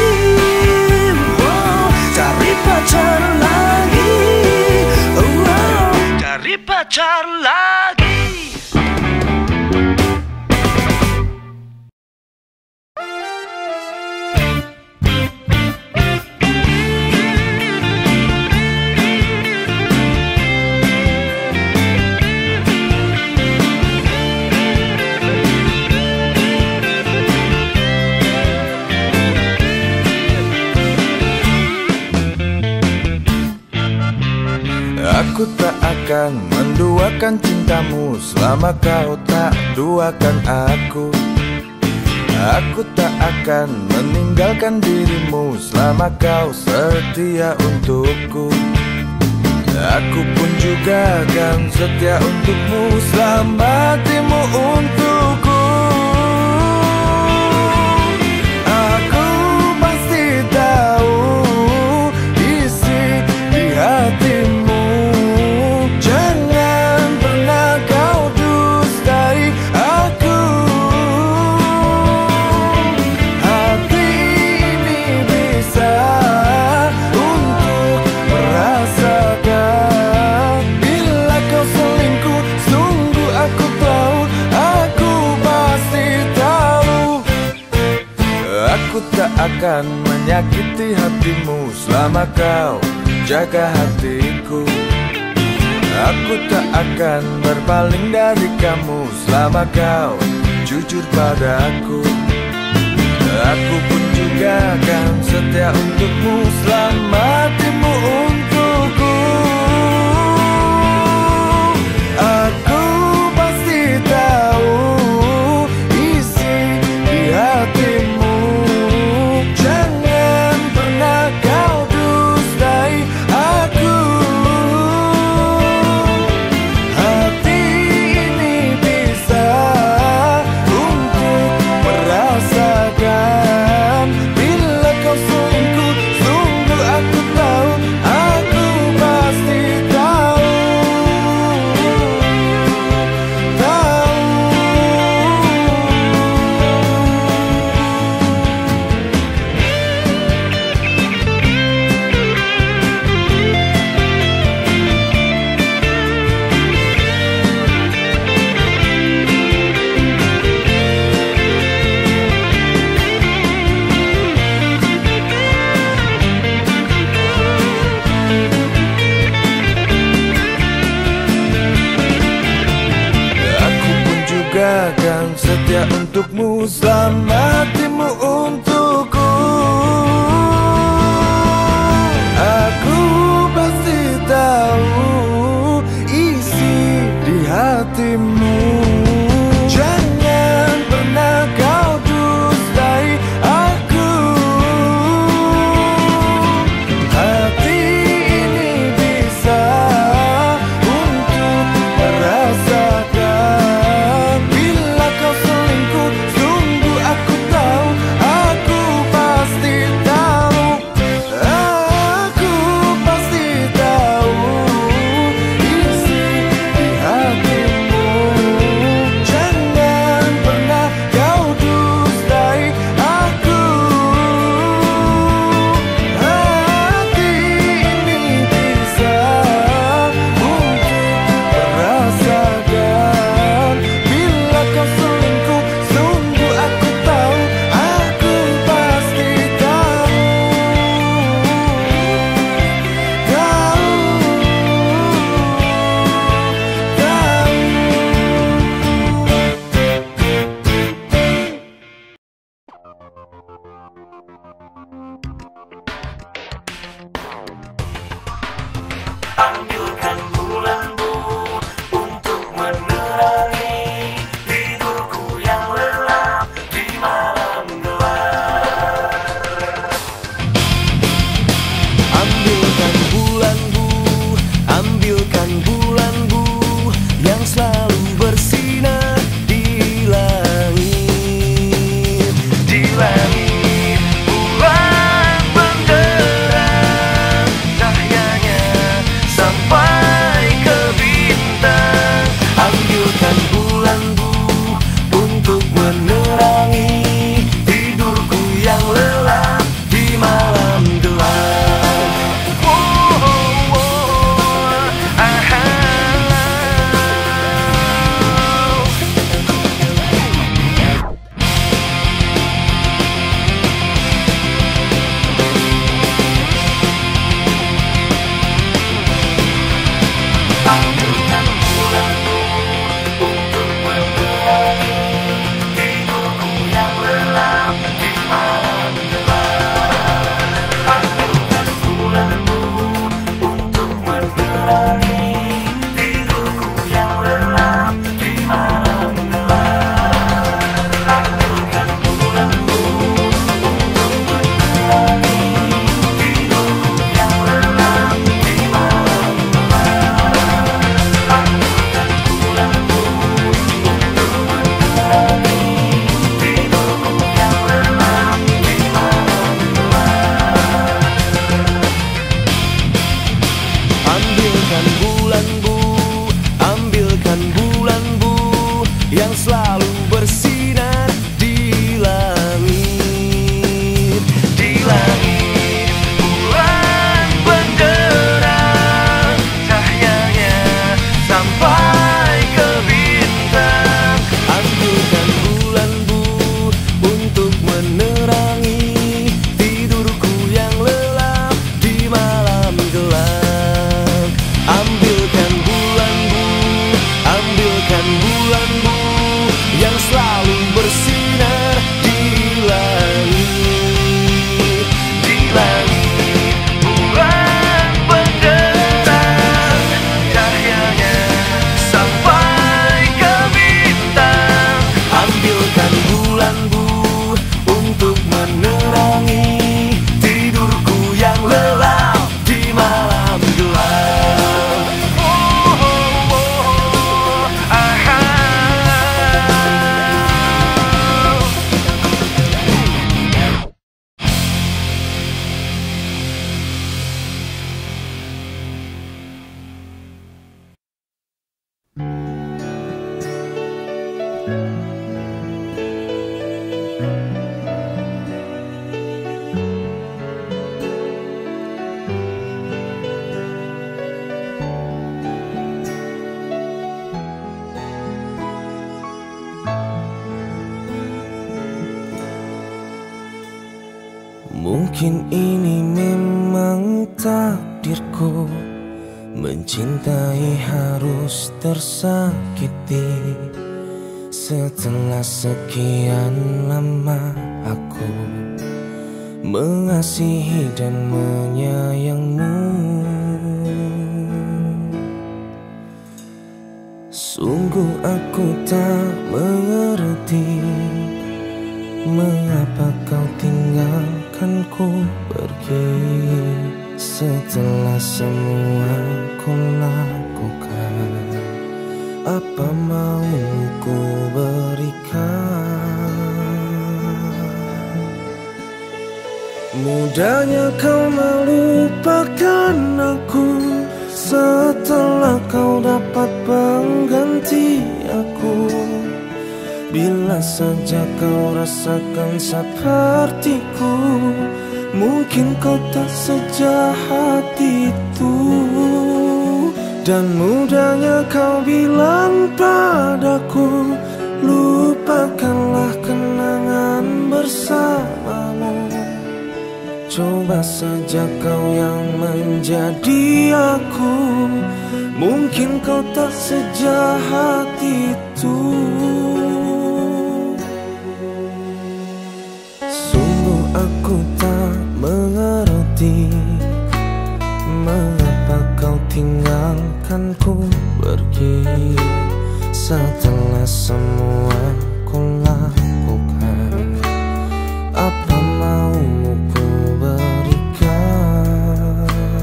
Aku tak akan menduakan cintamu selama kau tak duakan aku. Aku tak akan meninggalkan dirimu selama kau setia untukku. Aku pun juga akan setia untukmu selama hatimu untukku. Aku pasti tahu isi di hatimu. Jangan pernah kau dustai aku. Hati ini bisa untuk merasakan. Bila kau selingkuh, sungguh aku tahu, aku pasti tahu. Aku tak akan menyakiti hatimu selama kau jaga hatiku. Aku tak akan berpaling dari kamu selama kau jujur padaku. Aku pun juga akan setia untukmu selama hatimu untukku. Aku pasti tahu isi di hatimu. Jangan pernah kau dustai aku. Hati ini bisa untuk merasakan. Bila kau selingkuh, sungguh aku tahu, aku pasti tahu. Aku pun juga akan setia untukmu selama hatimu untukku. Aku pasti tahu isi di hatimu. Jangan pernah kau dustai aku. Hati ini bisa untuk merasakan. Bila kau selingkuh, sungguh aku tahu, Mungkin ini memang takdirku, mencintai harus tersakiti. Setelah sekian lama aku mengasihi dan menyayangmu, sungguh aku tak mengerti mengapa kau tinggalkanku pergi. Setelah semua ku lakukan, apa mau ku berikan? Mudahnya kau melupakan aku setelah kau dapat pengganti aku. Bila saja kau rasakan sepertiku, mungkin kau tak sejahat itu. Dan mudahnya kau bilang padaku, lupakanlah kenangan bersamamu. Coba saja kau yang menjadi aku, mungkin kau tak sejahat itu. Sungguh aku tak mengerti mengapa kau tinggalkanku pergi. Setelah semua ku lakukan, apa maumu ku berikan?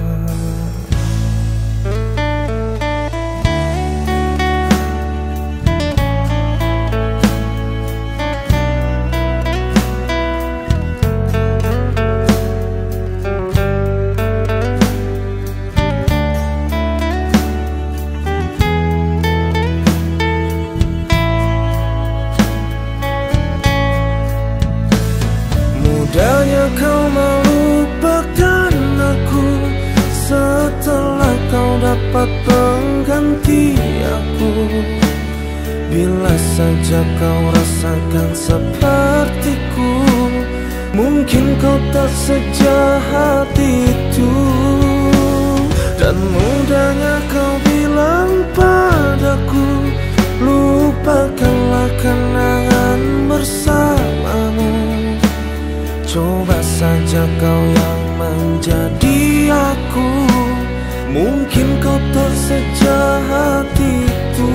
Mudahnya kau melupakan aku setelah kau dapat pengganti aku. Bila saja kau rasakan sepertiku, mungkin kau tak sejahat itu. Dan mudahnya kau bilang padaku, lupakanlah kenangan bersamamu. Coba saja kau yang menjadi aku, mungkin kau tak sejahat itu.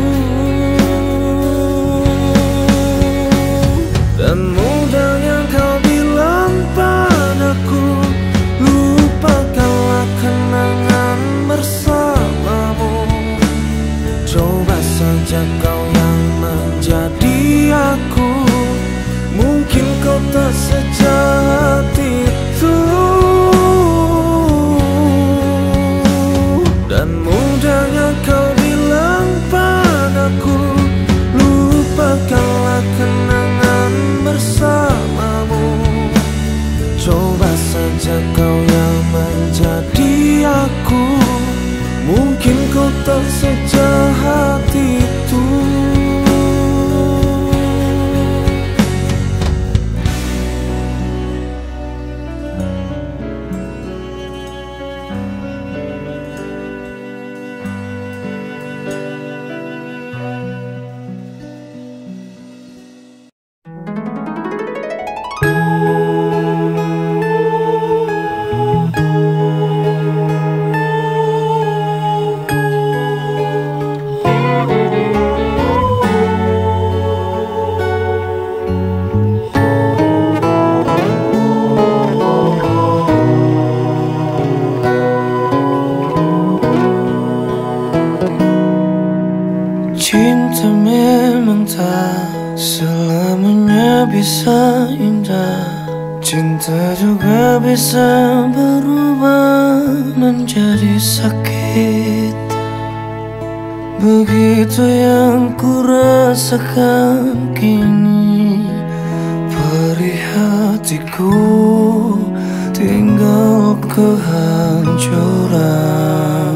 Dan mudahnya kau bilang padaku, lupakanlah kenangan bersamamu. Coba saja kau yang menjadi aku, mungkin kau tak sejahat itu. Dan mudahnya kau bilang padaku, lupakanlah kenangan bersamamu. Coba saja kau yang menjadi aku, mungkin kau tak sejahat itu. Cinta memang tak selamanya bisa indah. Cinta juga bisa berubah menjadi sakit. Begitu yang ku rasakan kini, perih hatiku tinggal kehancuran.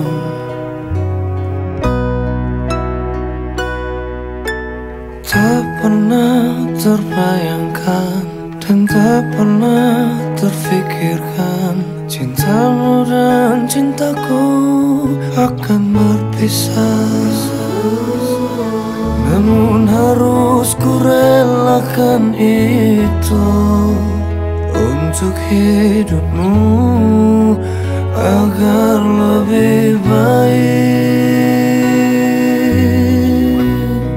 Tak pernah terbayangkan dan tak pernah terfikirkan cintamu dan cintaku akan berpisah. Namun harus ku relakan itu untuk hidupmu agar lebih baik.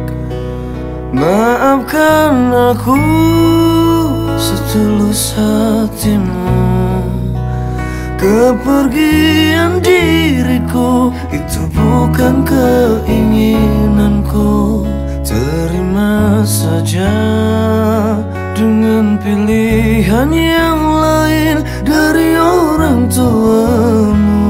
Maafkan aku setulus hatimu. Kepergian diriku itu bukan keinginanku. Terima saja dengan pilihan yang lain dari orang tuamu.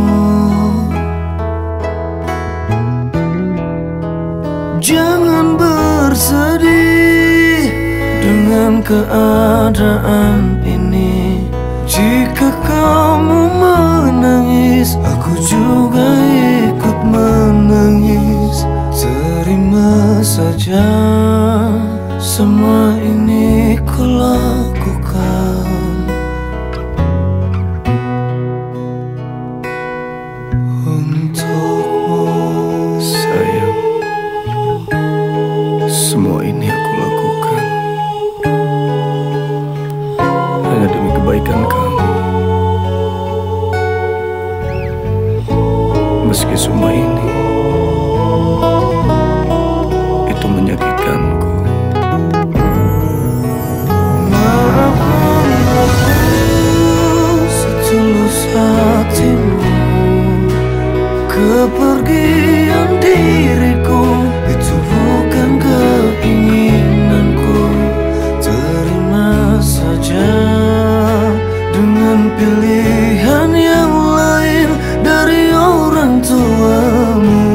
Jangan bersedih dengan keadaan ini. Jika kamu menangis, aku juga ikut menangis. Terima saja semua ini ku lakukan untukmu, sayang. Semua ini aku lakukan hanya demi kebaikan kamu. Meski semua ini itu menyakitkanku. Maafkan aku setulus hatimu. Kepergian diriku itu bukan keinginanku. Terima saja dengan pilihan yang lain dari orang tuamu.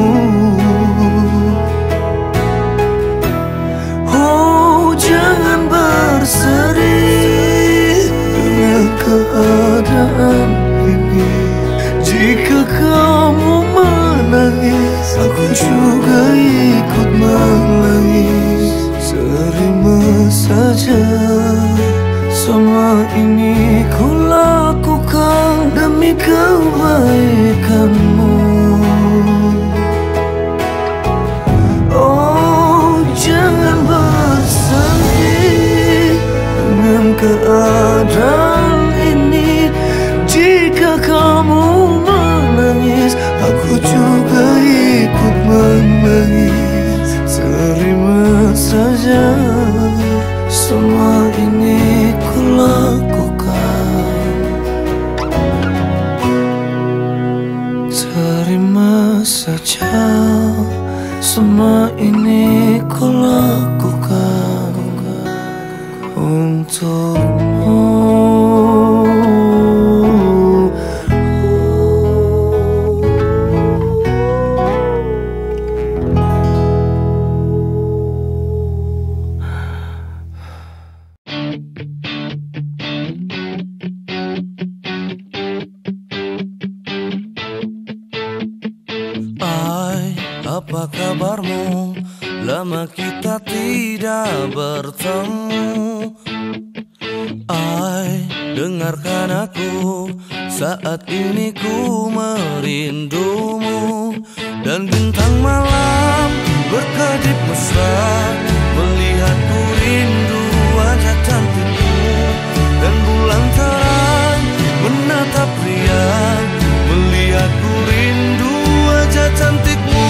Oh, jangan bersedih dengan keadaan ini. Jika kamu menangis, aku juga ikut menangis. Terima saja semua ini ku lakukan demi kebaikanmu. Oh, jangan bersedih dengan keadaan ini. Jika kamu menangis, aku juga ikut menangis. Terima saja semua ini ku lakukan. Terima saja semua ini ku lakukan untukmu. Apa kabarmu? Lama kita tidak bertemu. Ai, dengarkan aku, saat ini ku merindumu. Dan bintang malam berkedip mesra, melihatku rindu wajah cantikmu. Dan bulan terang menatap riang, melihatku rindu wajah cantikmu.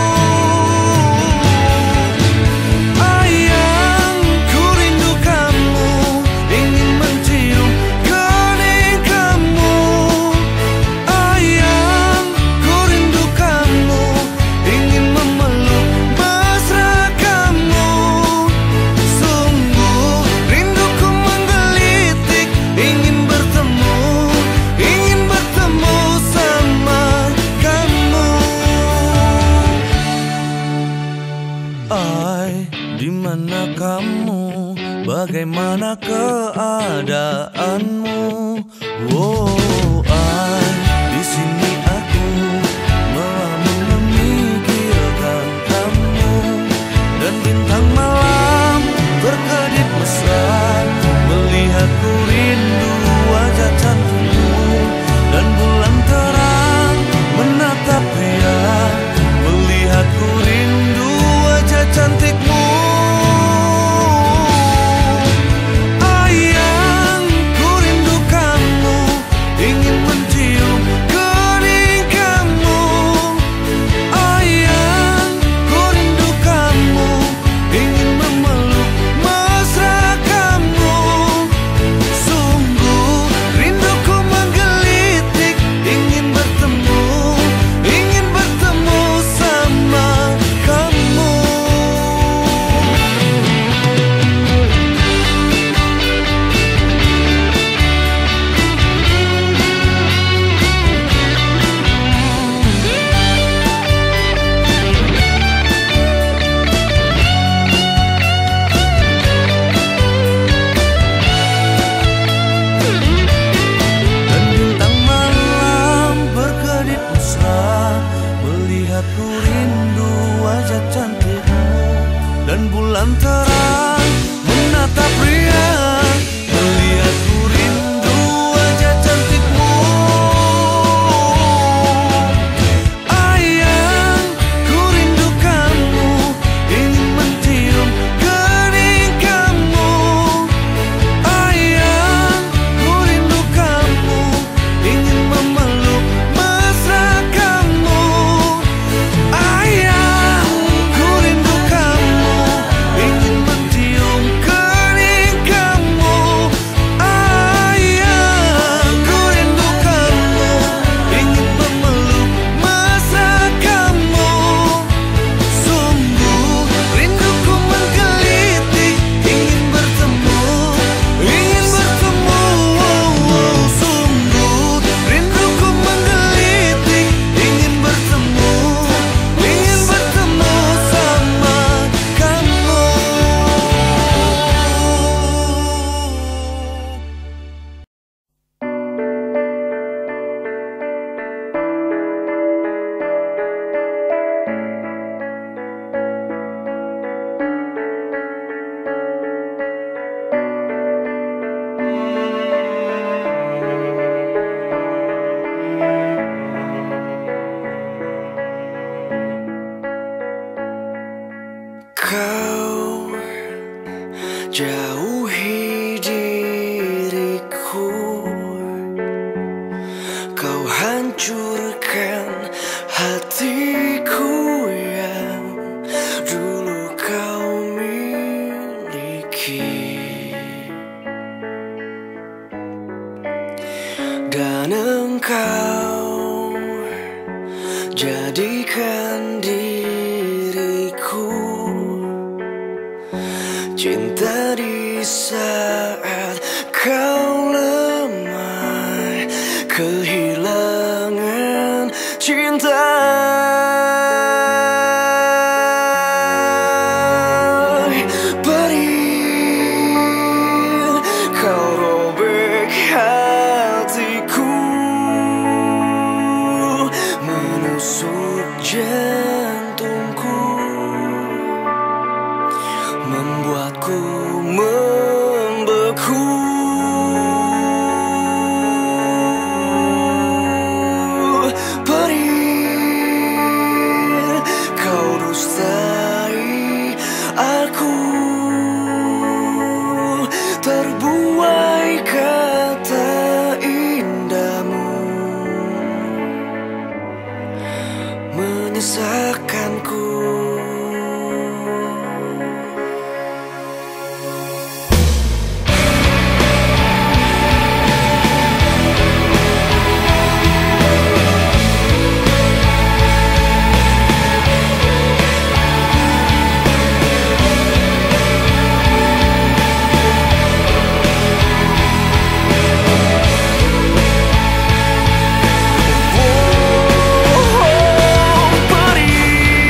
Dimana kamu? Bagaimana keadaanmu? Oh, di sini aku melamun memikirkan kamu. Dan bintang malam berkedip mesra, melihatku rindu wajah hancurkan hatiku yang dulu kau miliki. Dan engkau jadikan diriku cinta di saat kau lemah, kehilangan cinta. Perih kau robek hatiku, menusuk jantungku, membuatku membeku. Perih kau dustai aku, terbuai kata indahmu menyesakkanku. Perih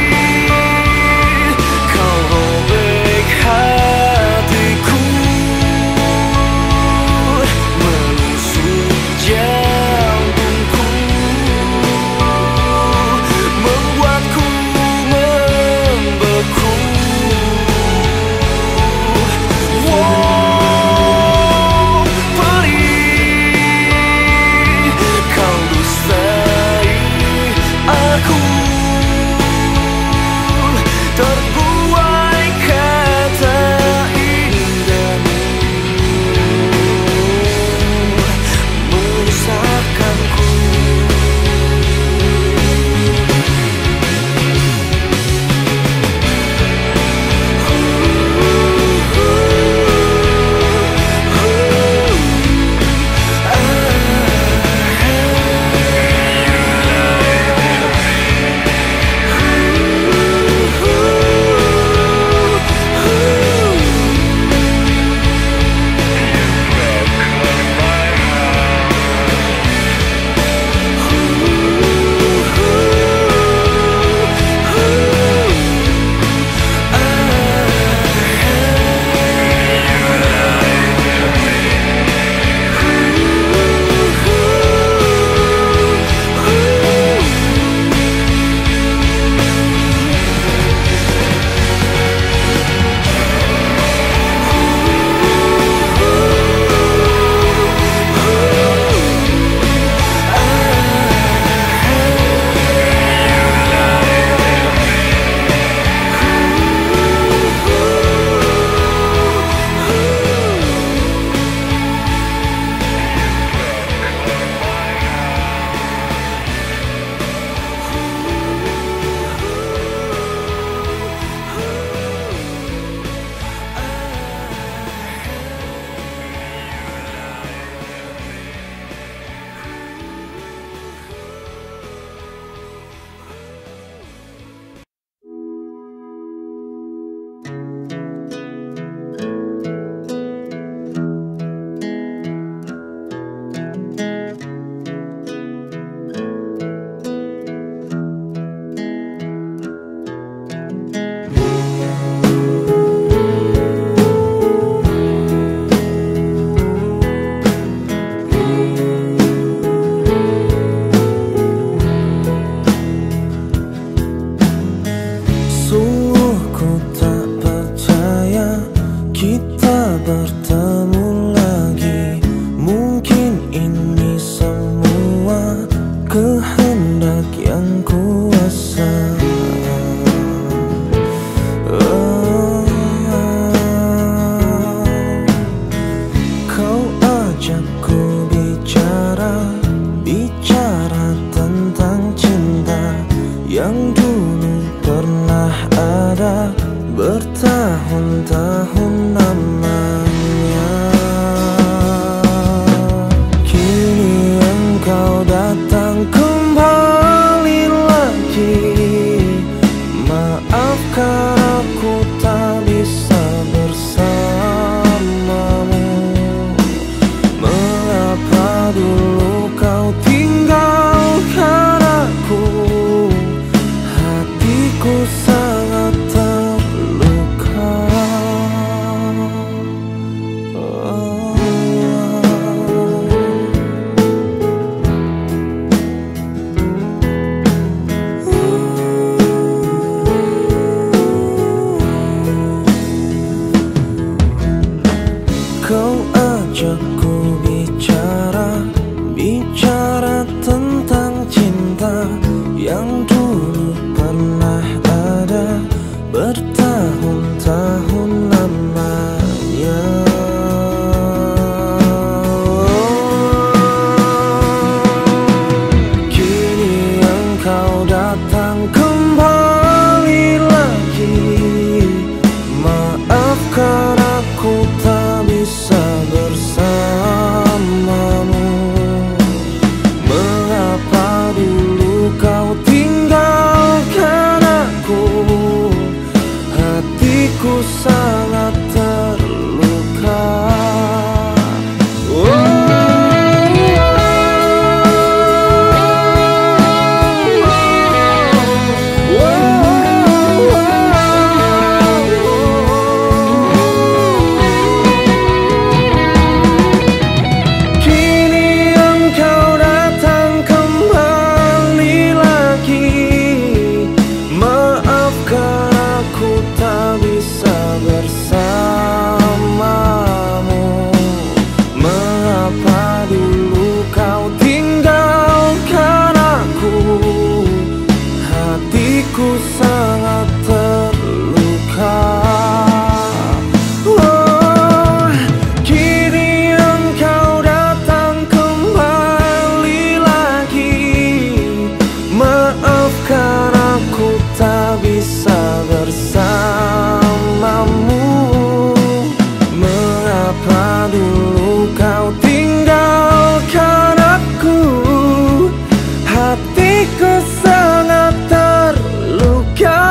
hatiku sangat terluka.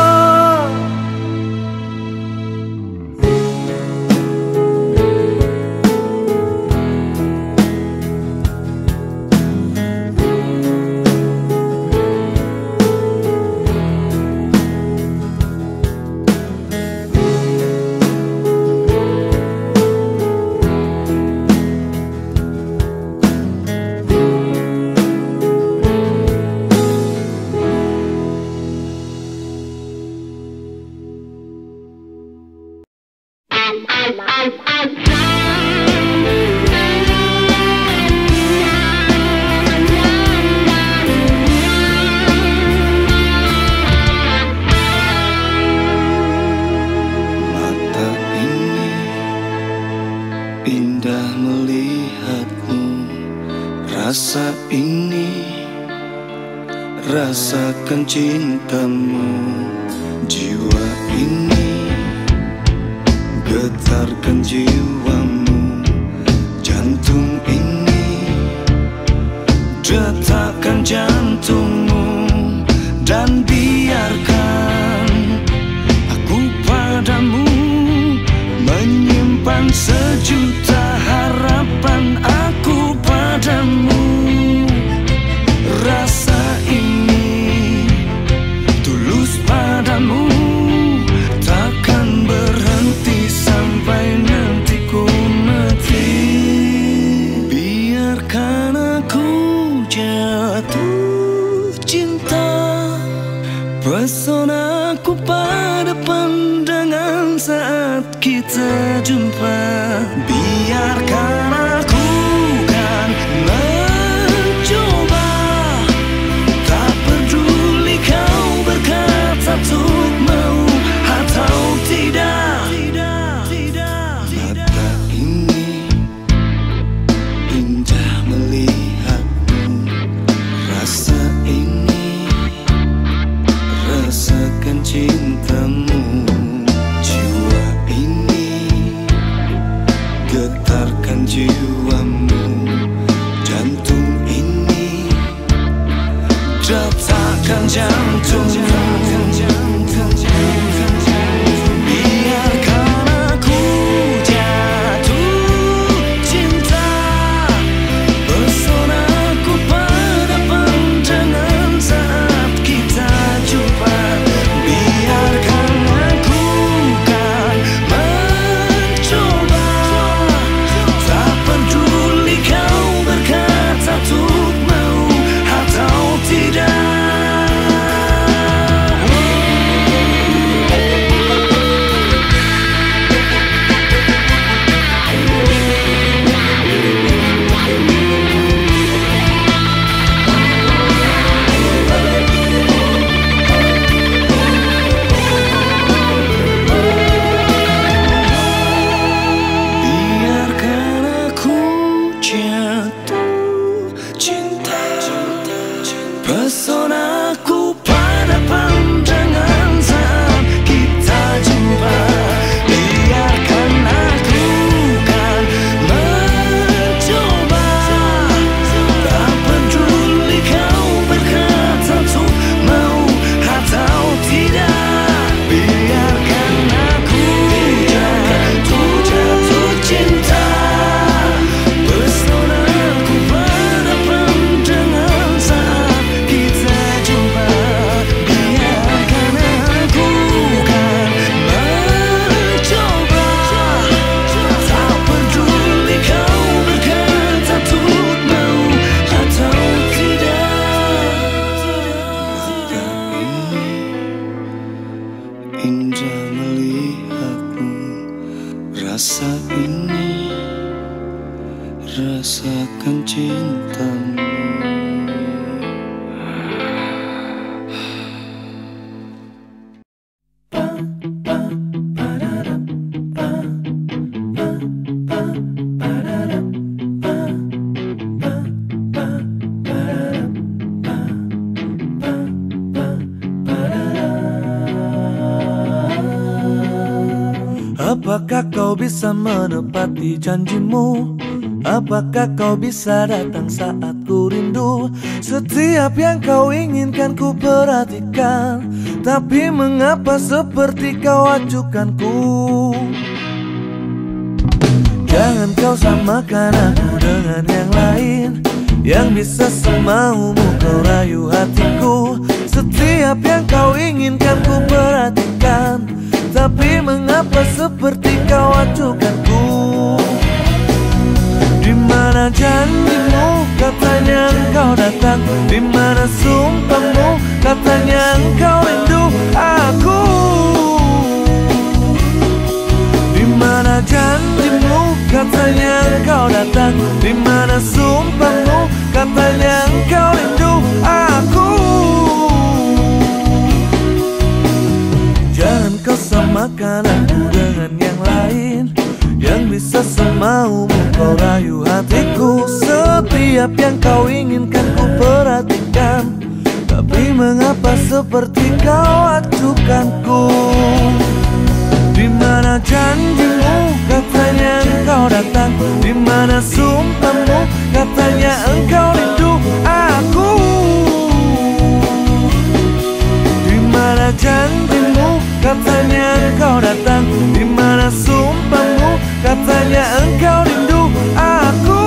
Indah melihatmu, rasa ini, rasakan cintamu. Jiwa ini, getarkan jiwamu. Jantung ini, detakkan jantungmu. Dan biarkan aku padamu menyimpan sejuta harapan aku padamu. Rasa ini tulus padamu, takkan berhenti sampai nanti ku mati. Biarkan aku jatuh cinta, pesonaku pada pandangan saat kita jumpa. Biarkan aku kan mencoba, tak peduli kau berkata untuk mau atau tidak. Mata ini indah melihatmu, rasa ini, rasakan cintamu. Jiwa ini, getarkan jiwamu. Jantung ini, detakkan jantungmu. Biarkan aku jatuh cinta, pesonaku pada pandangan saat kita jumpa. Biarkan aku kan mencoba, tak peduli kau berkata untuk mau atau tidak. Biarkan aku jatuh cinta, pesonaku pada pandangan saat kita jumpa. Biarkan aku kan mencoba, tak peduli kau berkata untuk mau atau tidak. Biarkan aku jatuh cinta, pesonaku pada pandangan saat kita jumpa. Biarkan aku kan mencoba, tak peduli kau berkata untuk mau atau tidak. Mata ini indah melihatmu, rasa ini, rasakan cintamu. Apakah kau bisa menepati janjimu? Apakah kau bisa datang saat ku rindu? rindu. Setiap yang kau inginkan ku perhatikan, tapi mengapa seperti kau acukanku? Jangan kau samakan aku dengan yang lain, yang bisa semaumu kau rayu hatiku. Setiap yang kau inginkan ku perhatikan, tapi mengapa seperti kau acukanku? Di mana janjimu katanya engkau datang, di mana sumpahmu katanya engkau rindu aku? Di mana janjimu katanya engkau datang, di mana sumpahmu katanya engkau rindu aku? Jangan kau samakan aku dengan yang lain, yang bisa semaumu kau rayu hatiku. Setiap yang kau inginkan ku perhatikan, tapi mengapa seperti kau acukanku? Di mana janjimu katanya engkau datang, di mana sumpahmu katanya engkau rindu aku? Di mana janjimu katanya engkau datang, di mana sumpahmu katanya engkau rindu aku?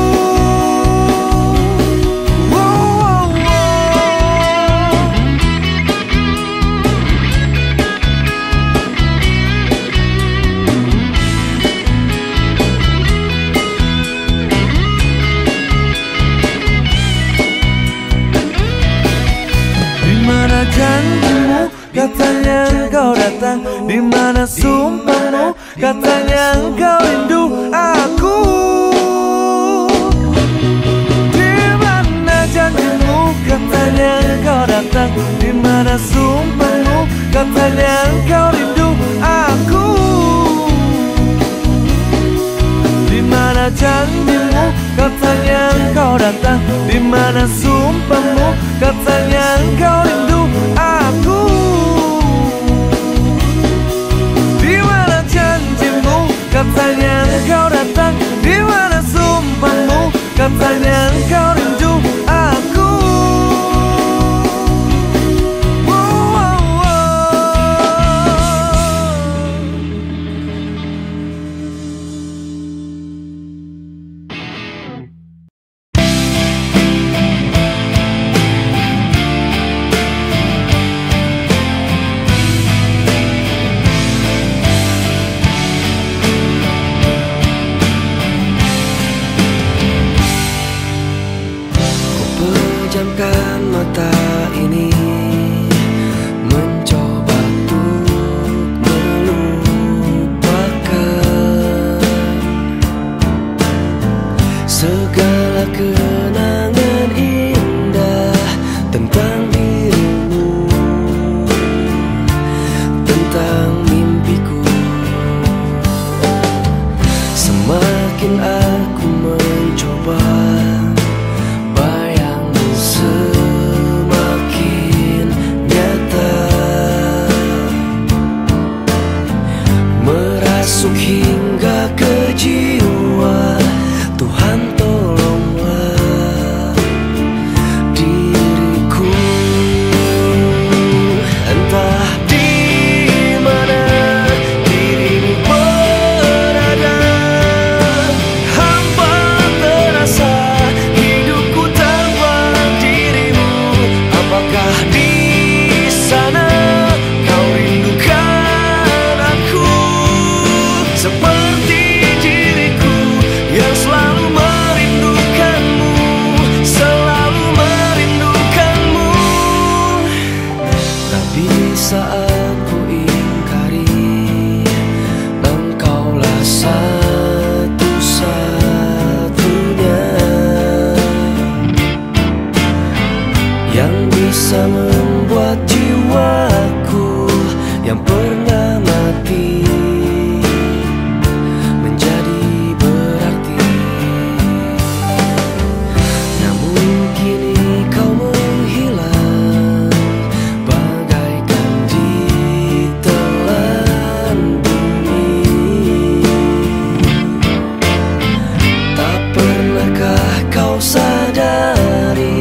Janjimu katanya engkau datang, di mana sumpahmu katanya engkau rindu aku? Di mana janjimu katanya engkau datang, di mana sumpahmu katanya engkau rindu aku? Di mana janjimu katanya engkau datang, di mana sumpahmu katanya engkau rindu aku? Di mana janjimu katanya engkau datang, di mana sumpahmu katanya engkau rindu aku? Pejamkan mata ini, mencoba untuk melupakan segala kenangan indah tentang dirimu, tentang mimpiku. Semakin aku mencoba, semakin nyata, merasuk hingga ke jiwa. Tuhan tolonglah diriku. Entah di mana dirimu berada, hamba terasa hidupku tanpa dirimu. Apakah di sana kau rindukan aku seperti diriku yang selalu merindukanmu, selalu merindukanmu? Tapi saat ku ingkari, engkaulah satu-satunya yang bisa membuat jiwaku yang pernah mati menjadi berarti. Namun kini kau menghilang bagaikan ditelan bumi. Tak pernahkah kau sadari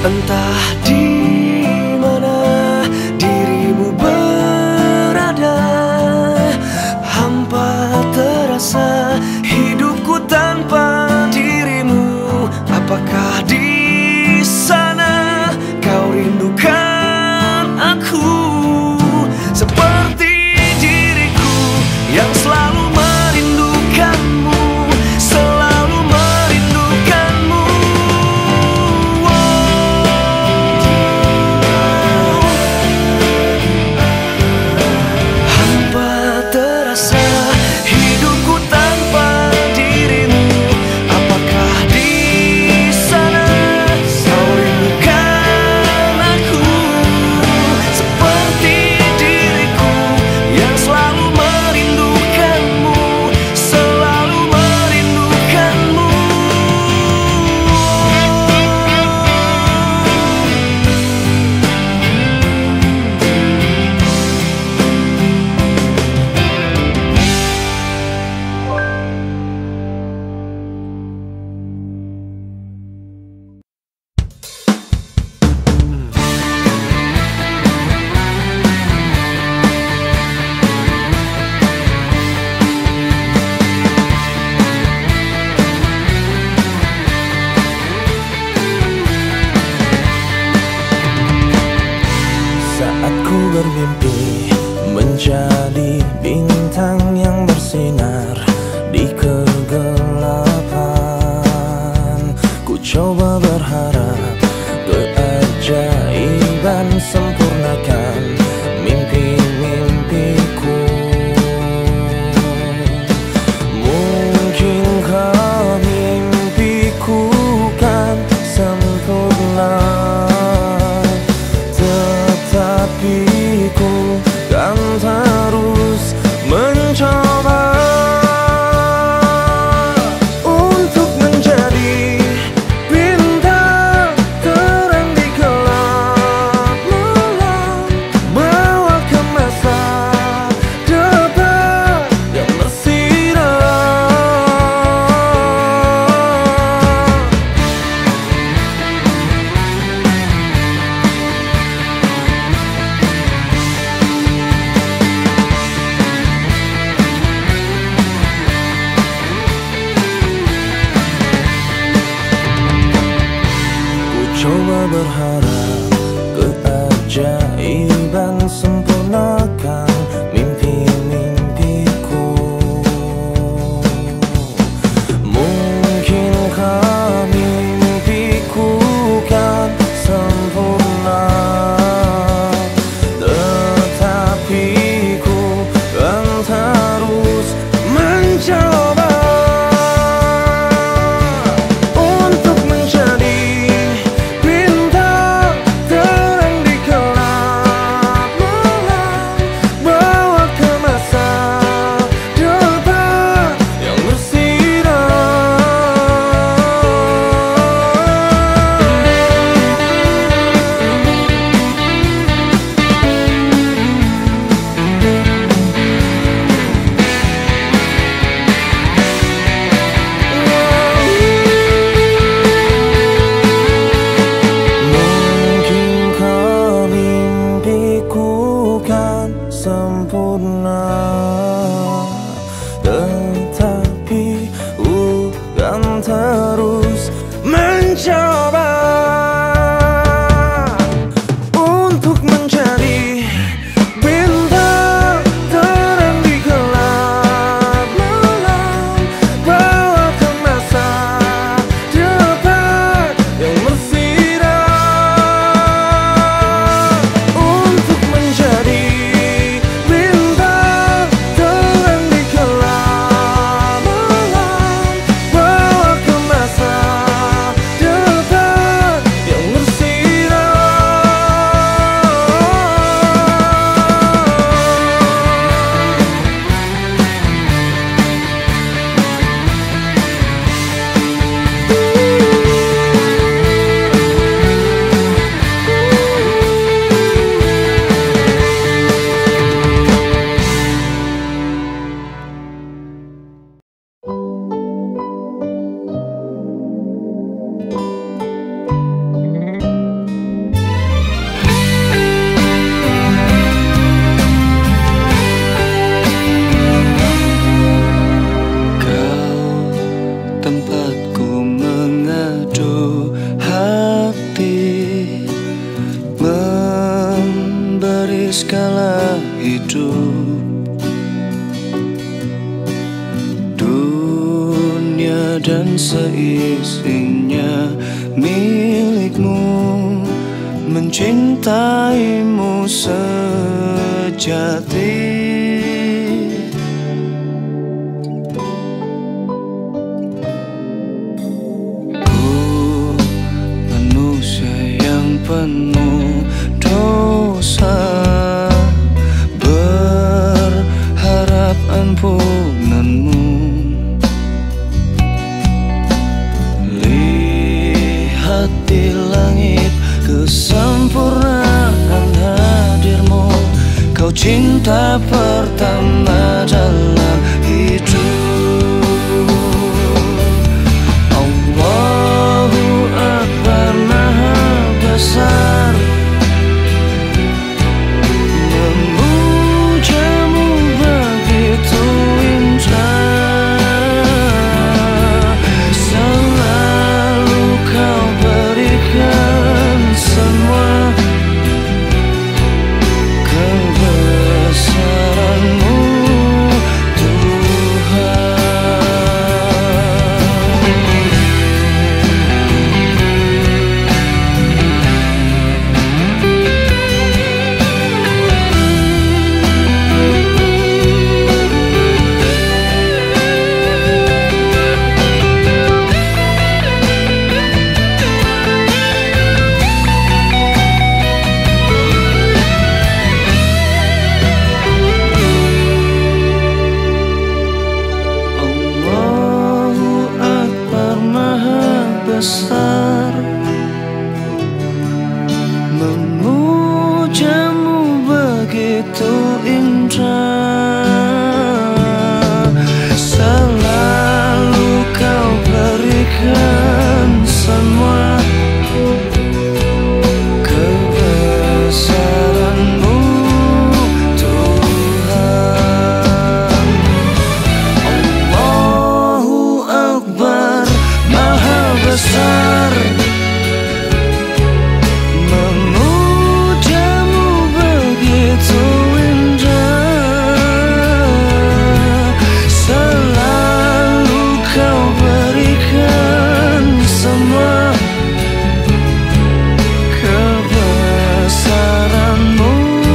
Entah di mana dirimu berada, hampa terasa hidupku tanpa dirimu. Apakah di sana kau rindukan aku seperti diriku yang selalu merindukanmu, selalu merindukanmu. Hampa terasa hidupku tanpa dirimu. Apakah di sana kau rindukan aku seperti diriku yang selalu merindukanmu, selalu merindukanmu. Saat ku bermimpi menjadi bintang yang bersinar di kegelapan, ku coba berharap keajaiban sempurnakan mimpi-mimpiku. Mungkinkah mimpiku kan sempurna, tetapi ku kan terus mencoba untuk menjadi bintang terang di gelap malam, bawa ke masa depan yang bersinar. Coba berharap keajaiban sempurnakan mimpi-mimpiku. Mungkinkah mimpiku kan sempurna, tetapi ku kan terus mencoba untuk menjadi bintang hidup. Dunia dan seisinya milikmu, mencintaimu sejati. Penuh dosa, berharap ampunanmu. Lihat di langit kesempurnaan hadirmu, kau cinta pertama dalam hidup. Allahu Akbar Maha Besar, memujamu begitu indah. Selalu kau berikan semua kebesaranmu, Tuhan. Besar, memujamu begitu indah. Selalu kau berikan semua kebesaranmu, Tuhan. Allahu Akbar Maha Besar, memujamu begitu indah. Selalu kau berikan semua kebesaranmu,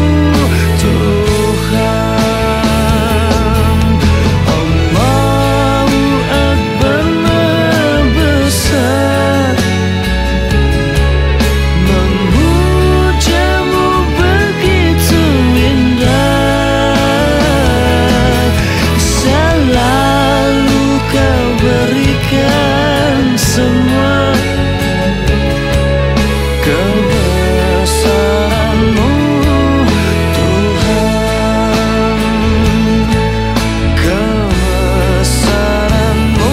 Tuhan. Allahu Akbar Maha Besar, memujamu begitu indah. Selalu kau berikan semua kebesaranmu, Tuhan. Kebesaranmu,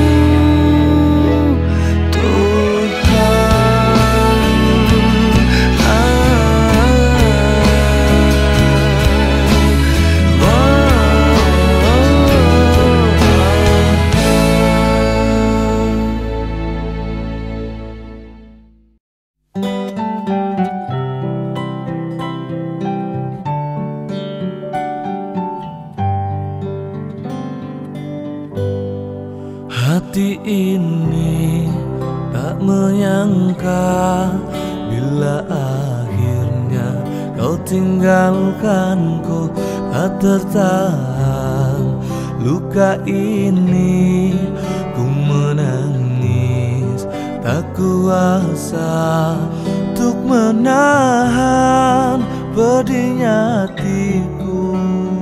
Hati ini tak menyangka bila akhirnya kau tinggalkanku. Tak tertahan luka ini, ku menangis tak kuasa untuk menahan pedihnya hatiku.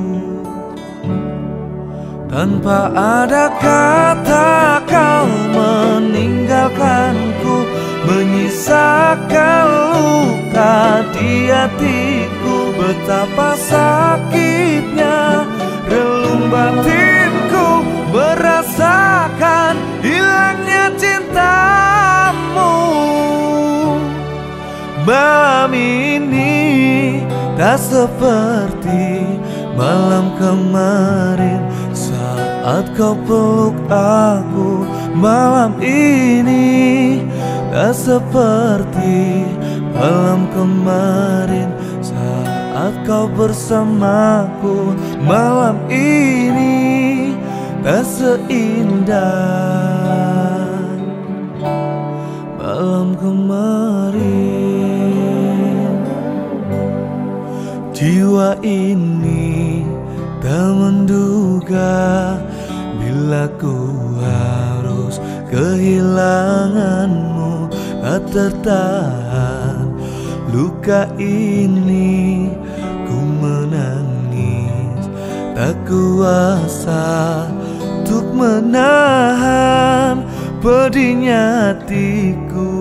Tanpa ada kata kau meninggalkanku, menyisakan luka di hatiku. Betapa sakitnya relung batinku merasakan hilangnya cintamu. Malam ini tak seperti malam kemarin saat kau peluk aku. Malam ini tak seperti malam kemarin saat saat kau bersamaku. Malam ini tak seindah malam kemarin. Jiwa ini tak menduga bila ku harus kehilanganmu. Tak tertahan luka ini, ku menangis tak kuasa untuk menahan pedihnya hatiku.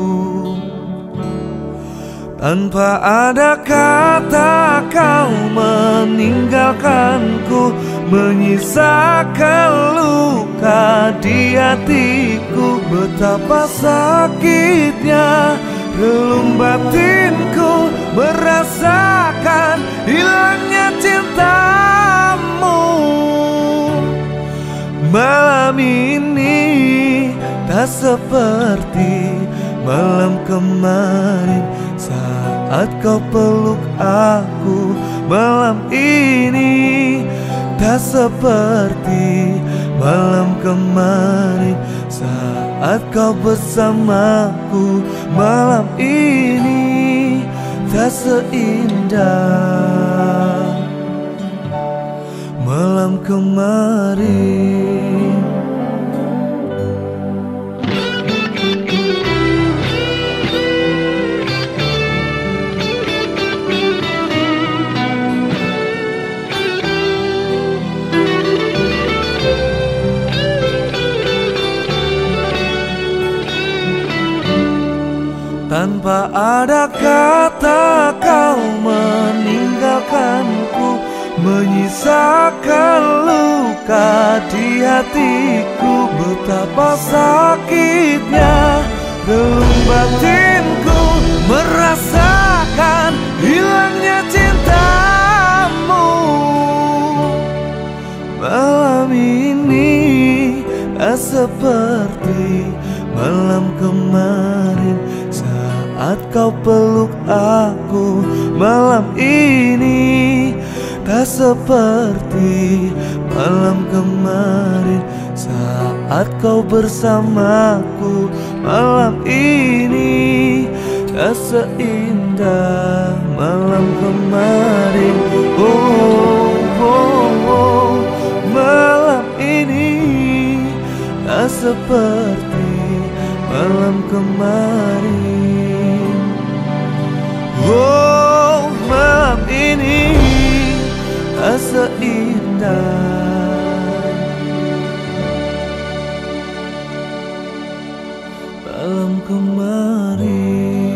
Tanpa ada kata kau meninggalkanku, menyisakan luka di hatiku. Betapa sakitnya relung batinku merasakan hilangnya cintamu. Malam ini tak seperti malam kemarin saat kau peluk aku. Malam ini tak seperti malam kemarin saat kau bersamaku. Malam ini tak seindah malam kemarin. Tanpa ada kata kau meninggalkanku, menyisakan luka di hatiku. Betapa sakitnya relung batinku merasakan hilangnya cintamu. Malam ini tak seperti malam kemarin saat kau peluk aku. Malam ini tak seperti malam kemarin saat kau bersamaku. Malam ini tak seindah malam kemarin. Oh, oh, oh. Malam ini tak seperti malam kemarin. Oh, malam ini tak seindah malam kemarin.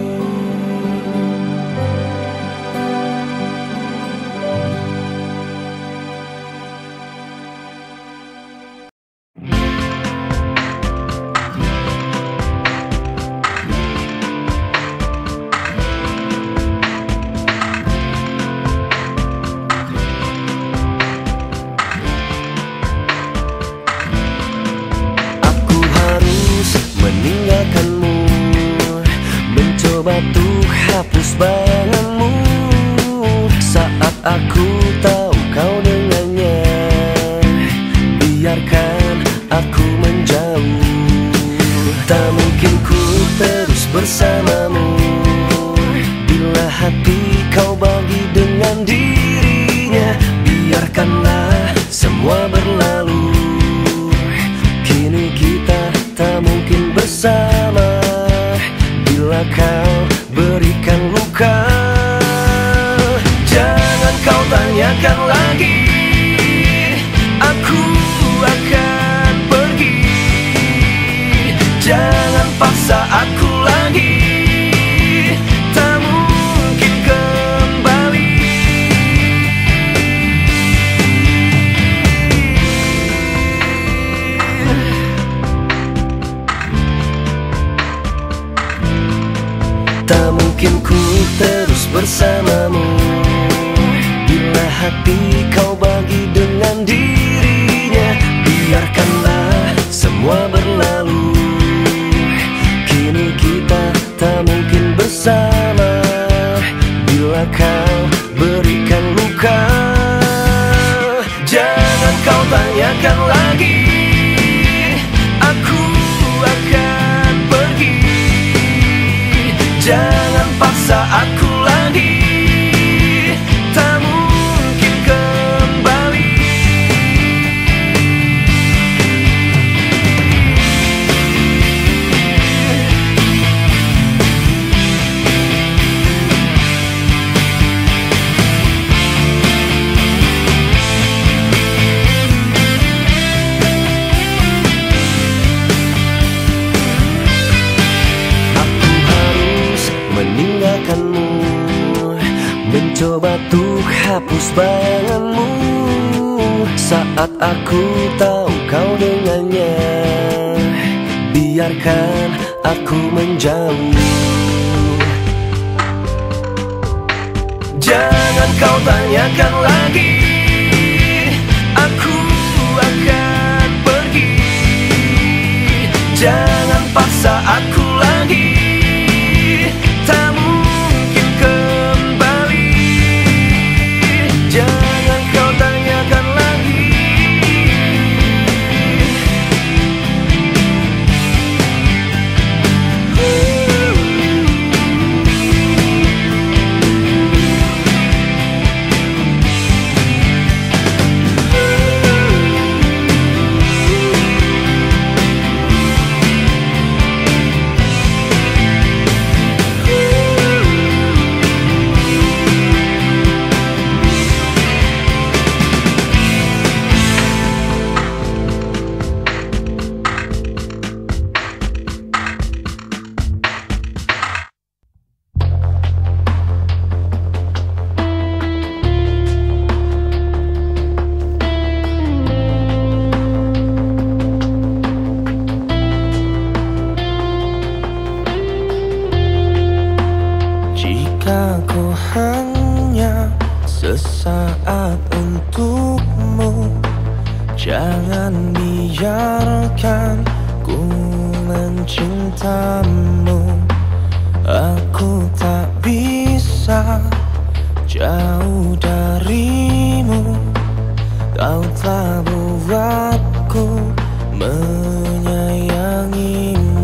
Mencoba tuh hapus bayanganmu saat aku tahu kau dengannya. Biarkan aku menjauh, tak mungkin ku terus bersamamu bila hati kau bagi dengan dirinya. Biarkanlah semua berlalu, kini kita tak mungkin bersama bila kau berikan luka. Jangan kau tanyakan lagi, aku akan pergi. Jangan paksa aku lagi, tak mungkin kembali. Tak mungkin ku terus bersamamu bila hati kau bagi dengan dirinya. Biarkanlah semua berlalu, kini kita tak mungkin bersama bila kau Jangan paksa aku lagi, tak mungkin kembali. Meninggalkanmu, mencoba untuk hapus bayanganmu. Saat aku tahu kau dengannya, biarkan aku menjauh. Jangan kau tanyakan lagi, aku akan pergi. Jangan paksa aku lagi, tak mungkin kembali. Jangan kau tanyakan lagi. Aku hanya sesaat untukmu, jangan biarkan ku mencintamu. Aku tak bisa jauh darimu, kau telah buatku menyayangimu.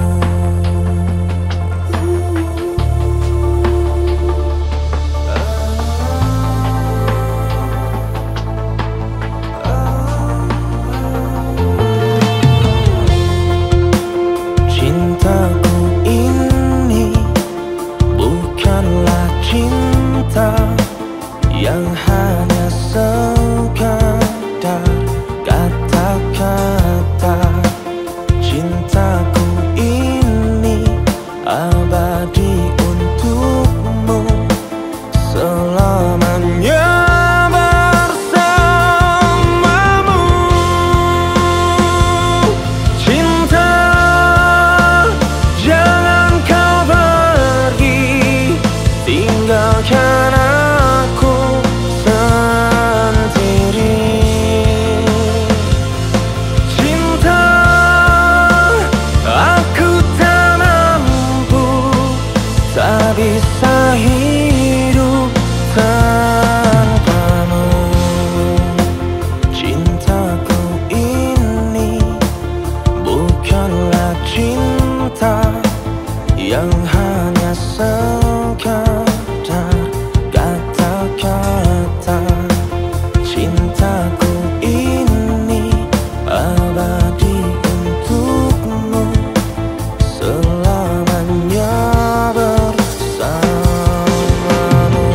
Yang hanya sekadar kata-kata. Cintaku ini abadi untukmu, selamanya bersamamu. Cinta, jangan kau pergi, tinggalkan aku sendiri. Cinta, aku tak mampu, tak bisa hidup tanpamu. Cintaku ini bukanlah cinta yang hanya sekadar kata-kata. Cintaku ini abadi untukmu, selamanya bersamamu.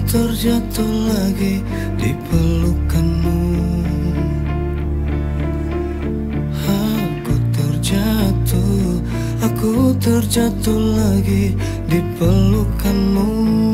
terjatuh lagi di pelukanmu. Aku terjatuh lagi di pelukanmu.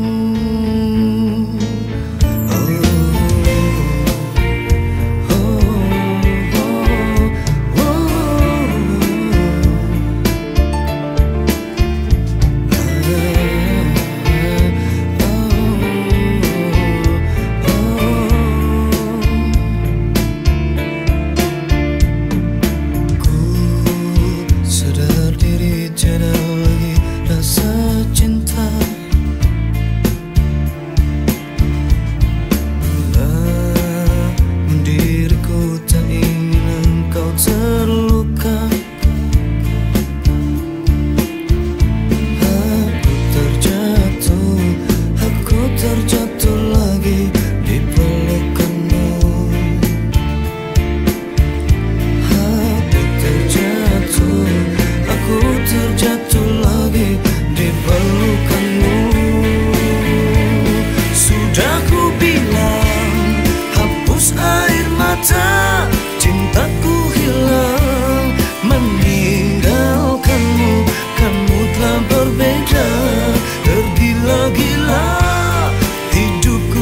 Cintaku hilang meninggalkanmu. Kamu telah berbeda, tergila-gila. Hidupku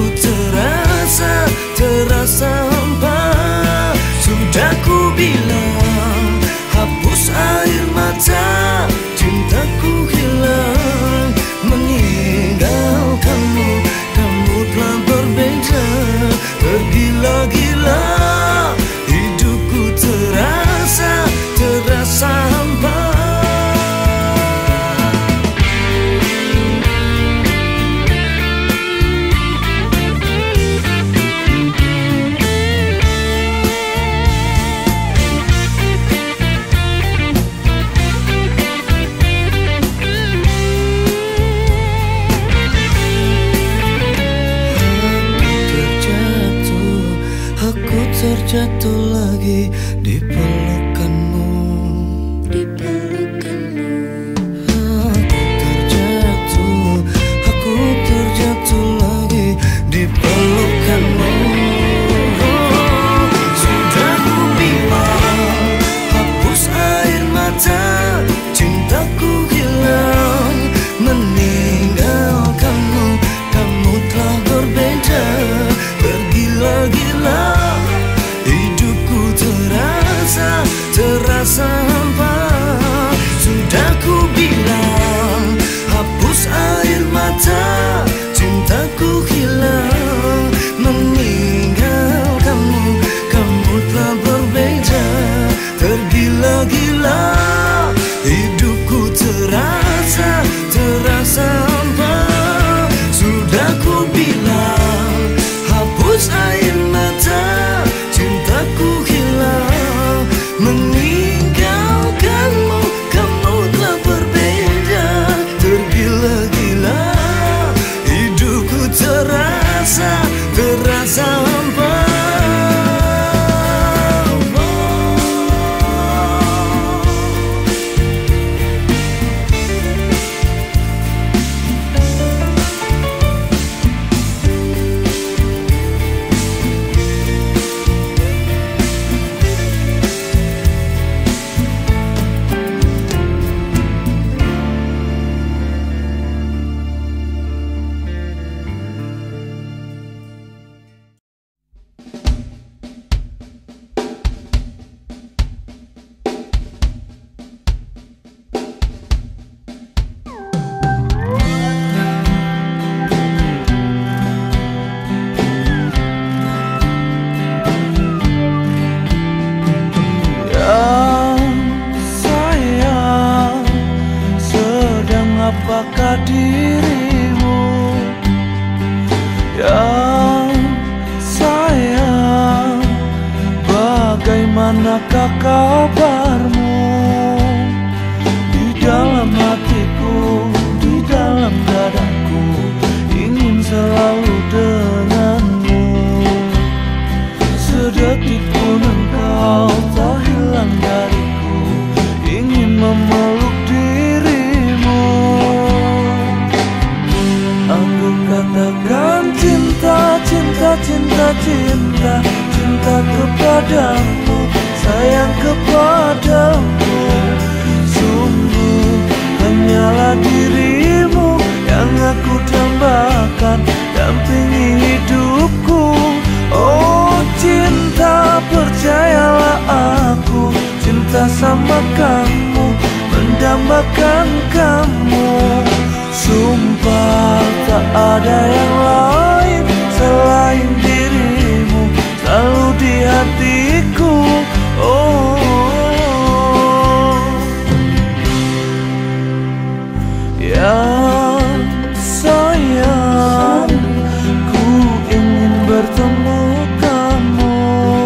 terasa hampa. Sudah ku bilang hapus air mata. Cintaku hilang meninggalkanmu. Kamu telah berbeda, tergila-gila. Terasa hampa. Aku terjatuh lagi di pelukanmu. Aku terjatuh lagi di pelukanmu. Sudah ku bilang hapus air mata. Cintaku hilang meninggalkanmu. Kamu telah berbeda, tergila-gila. Hidupku terasa hampa. Sudah ku bilang hapus air mata. Cintaku hilang meninggalkanmu. Kamu telah berbeda, tergila-gila. Hidupku terasa hampa. Sudah ku bilang hapus air mata. Cintaku hilang meninggalkanmu. Kamu telah berbeda, tergila-gila. Hidupku terasa hampa. Apakah dirimu yang sayang? Bagaimanakah kabarmu? Di dalam hatiku, di dalam dadaku, ingin selalu denganmu. Sedetik pun engkau tak hilang dariku, ingin memeluk dirimu. Aku katakan katakan cinta, cinta, cinta, cinta, cinta kepadamu, sayang kepadamu. Sungguh hanyalah dirimu yang aku dambakan, dampingi hidupku. Oh cinta, percayalah aku cinta sama kamu, mendambakan kamu. Sumpah tak ada yang lain selain dirimu, selalu di hatiku. Oh yang sayang, ku ingin bertemu kamu.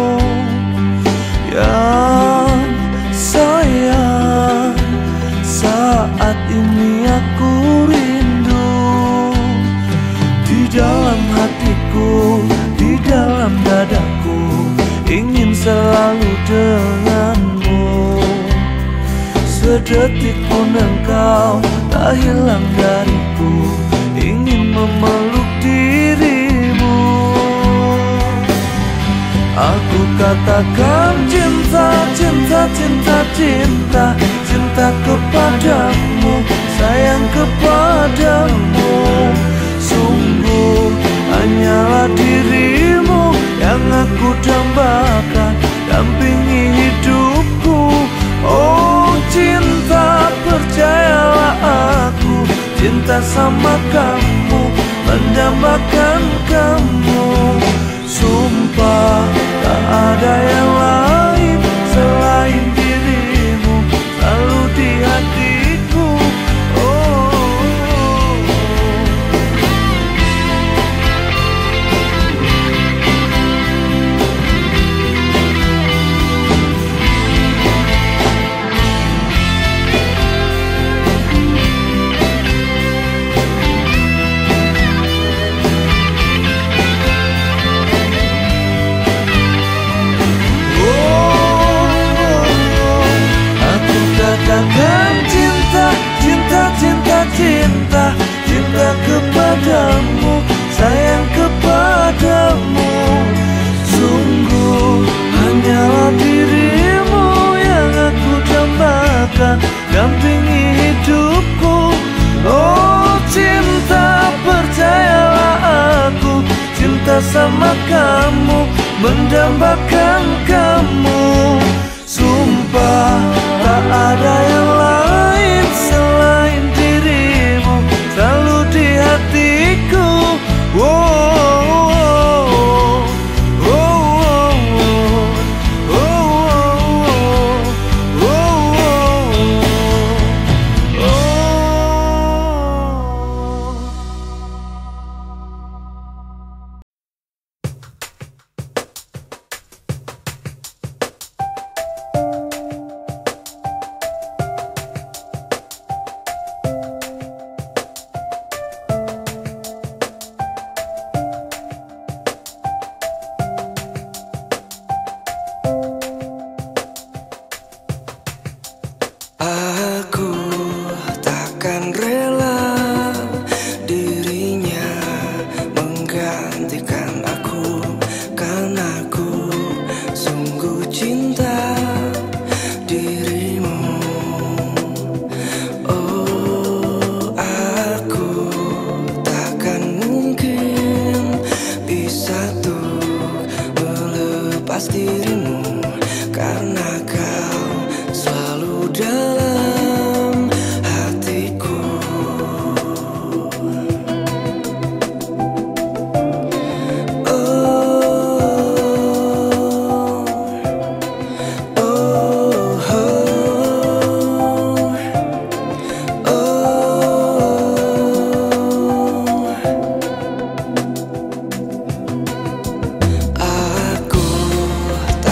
Yang sayang, saat ini aku rindu. Di dalam hatiku, di dalam dadaku, ingin selalu denganmu. Sedetik pun engkau tak hilang dariku, ingin memeluk dirimu. Aku katakan cinta, cinta, cinta, cinta, cinta kepadamu, sayang kepadamu. Sungguh hanyalah dirimu yang aku dambakan, dampingi hidupku. Oh cinta, percayalah aku cinta sama kamu, mendambakan kamu. Sumpah tak ada yang lain selain dirimu, selalu di hatiku. Katakan cinta, cinta, cinta, cinta, cinta kepadamu, sayang kepadamu. Sungguh hanyalah dirimu yang aku dambakan, dampingi hidupku. Oh cinta, percayalah aku cinta sama kamu, mendambakan kamu. Sumpah tak ada yang lain selain dirimu, selalu di hatiku. Aku takkan rela dirinya menggantikan aku, karena aku sungguh cinta dirimu. Oh aku takkan mungkin bisa tuh melepas dirimu, karena kau selalu dalam hatiku. Aku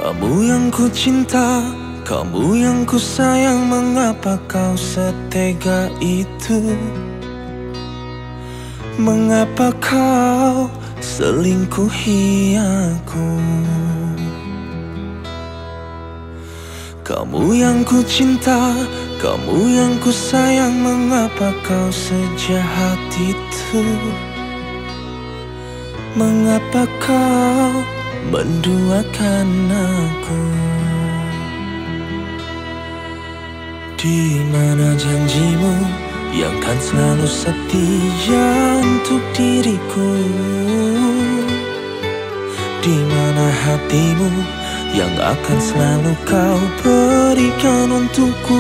Kamu yang ku cinta, kamu yang ku sayang, mengapa kau setega itu? Mengapa kau selingkuhi aku? Kamu yang ku cinta, kamu yang ku sayang, mengapa kau sejahat itu? Mengapa kau menduakan aku? Di mana janjimu yang kan selalu setia untuk diriku? Di mana hatimu yang akan selalu kau berikan untukku?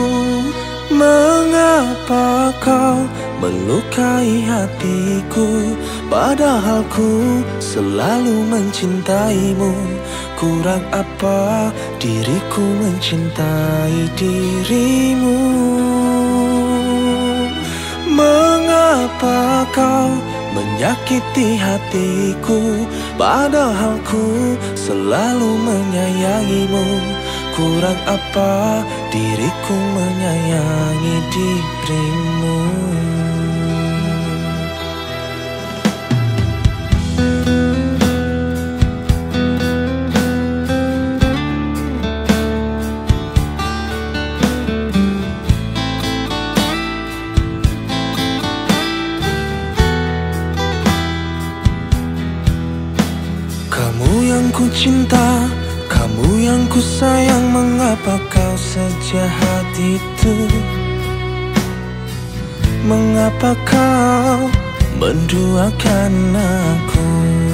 Mengapa kau melukai hatiku, padahal ku selalu mencintaimu? Kurang apa diriku mencintai dirimu? Mengapa kau menyakiti hatiku, padahal ku selalu menyayangimu? Kurang apa diriku menyayangi dirimu? Kamu yang ku cinta, kamu yang ku sayang, mengapa kau sejahat itu? Mengapa kau menduakan aku?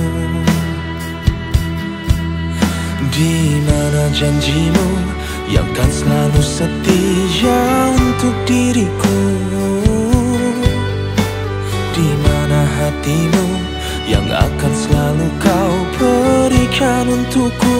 Di mana janjimu yang kan selalu setia untuk diriku? Di mana hatimu yang akan selalu kau berikan untukku?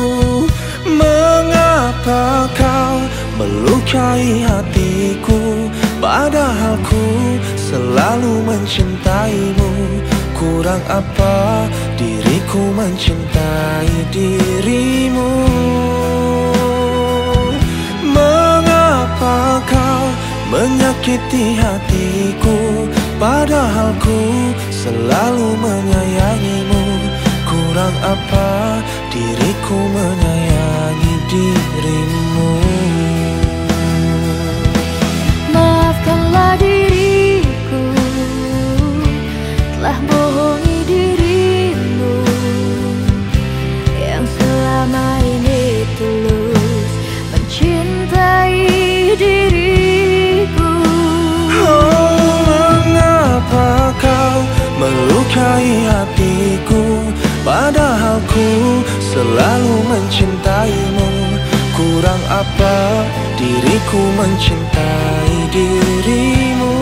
Mengapa kau melukai hatiku, padahal ku selalu mencintaimu? Kurang apa diriku mencintai dirimu? Mengapa kau menyakiti hatiku, padahal ku selalu menyayangimu? Kurang apa diriku menyayangi dirimu? Maafkanlah diriku, telah bohongi dirimu yang selama ini tulus mencintai diriku. Mengapa kau melukai hatiku, padahal ku selalu mencintaimu? Kurang apa diriku mencintai dirimu?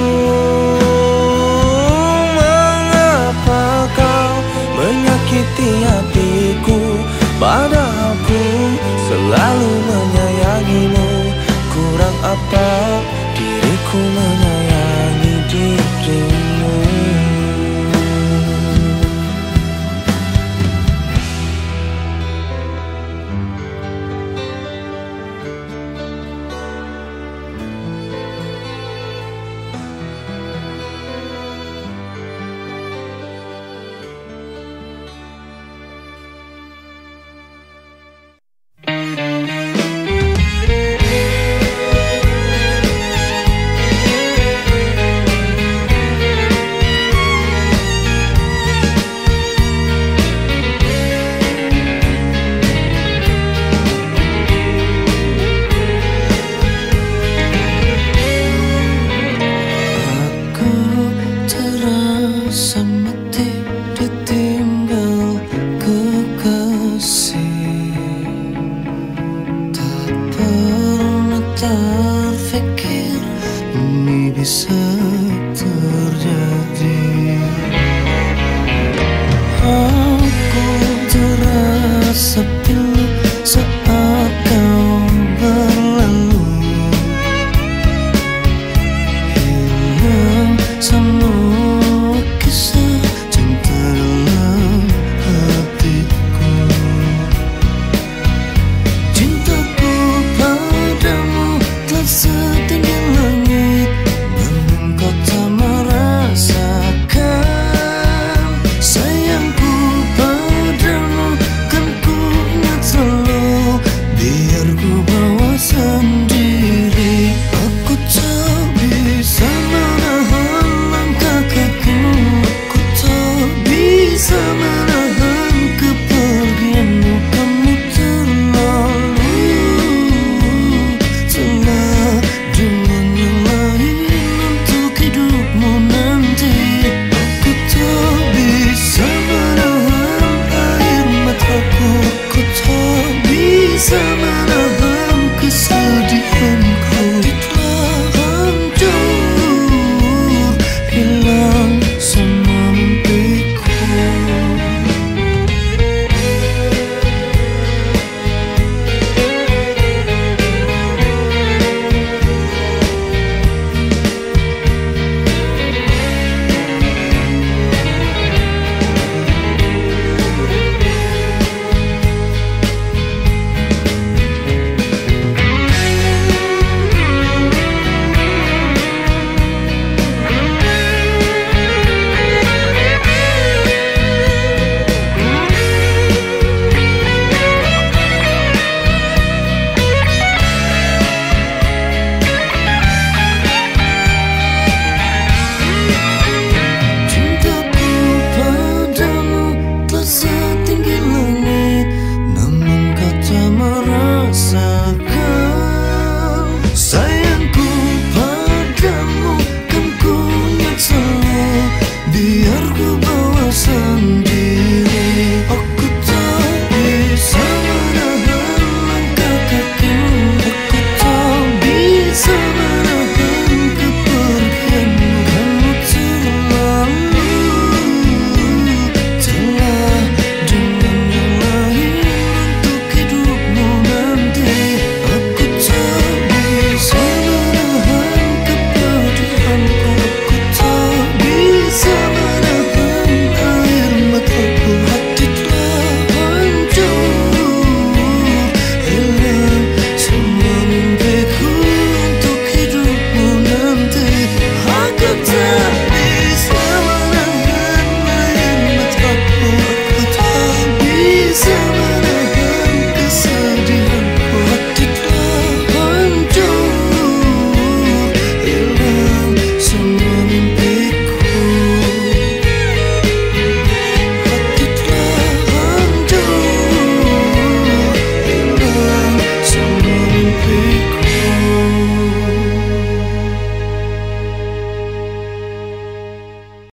Mengapa kau menyakiti hatiku, padahal ku selalu menyayangimu? Kurang apa diriku menyayangi dirimu? Terfikir ini bisa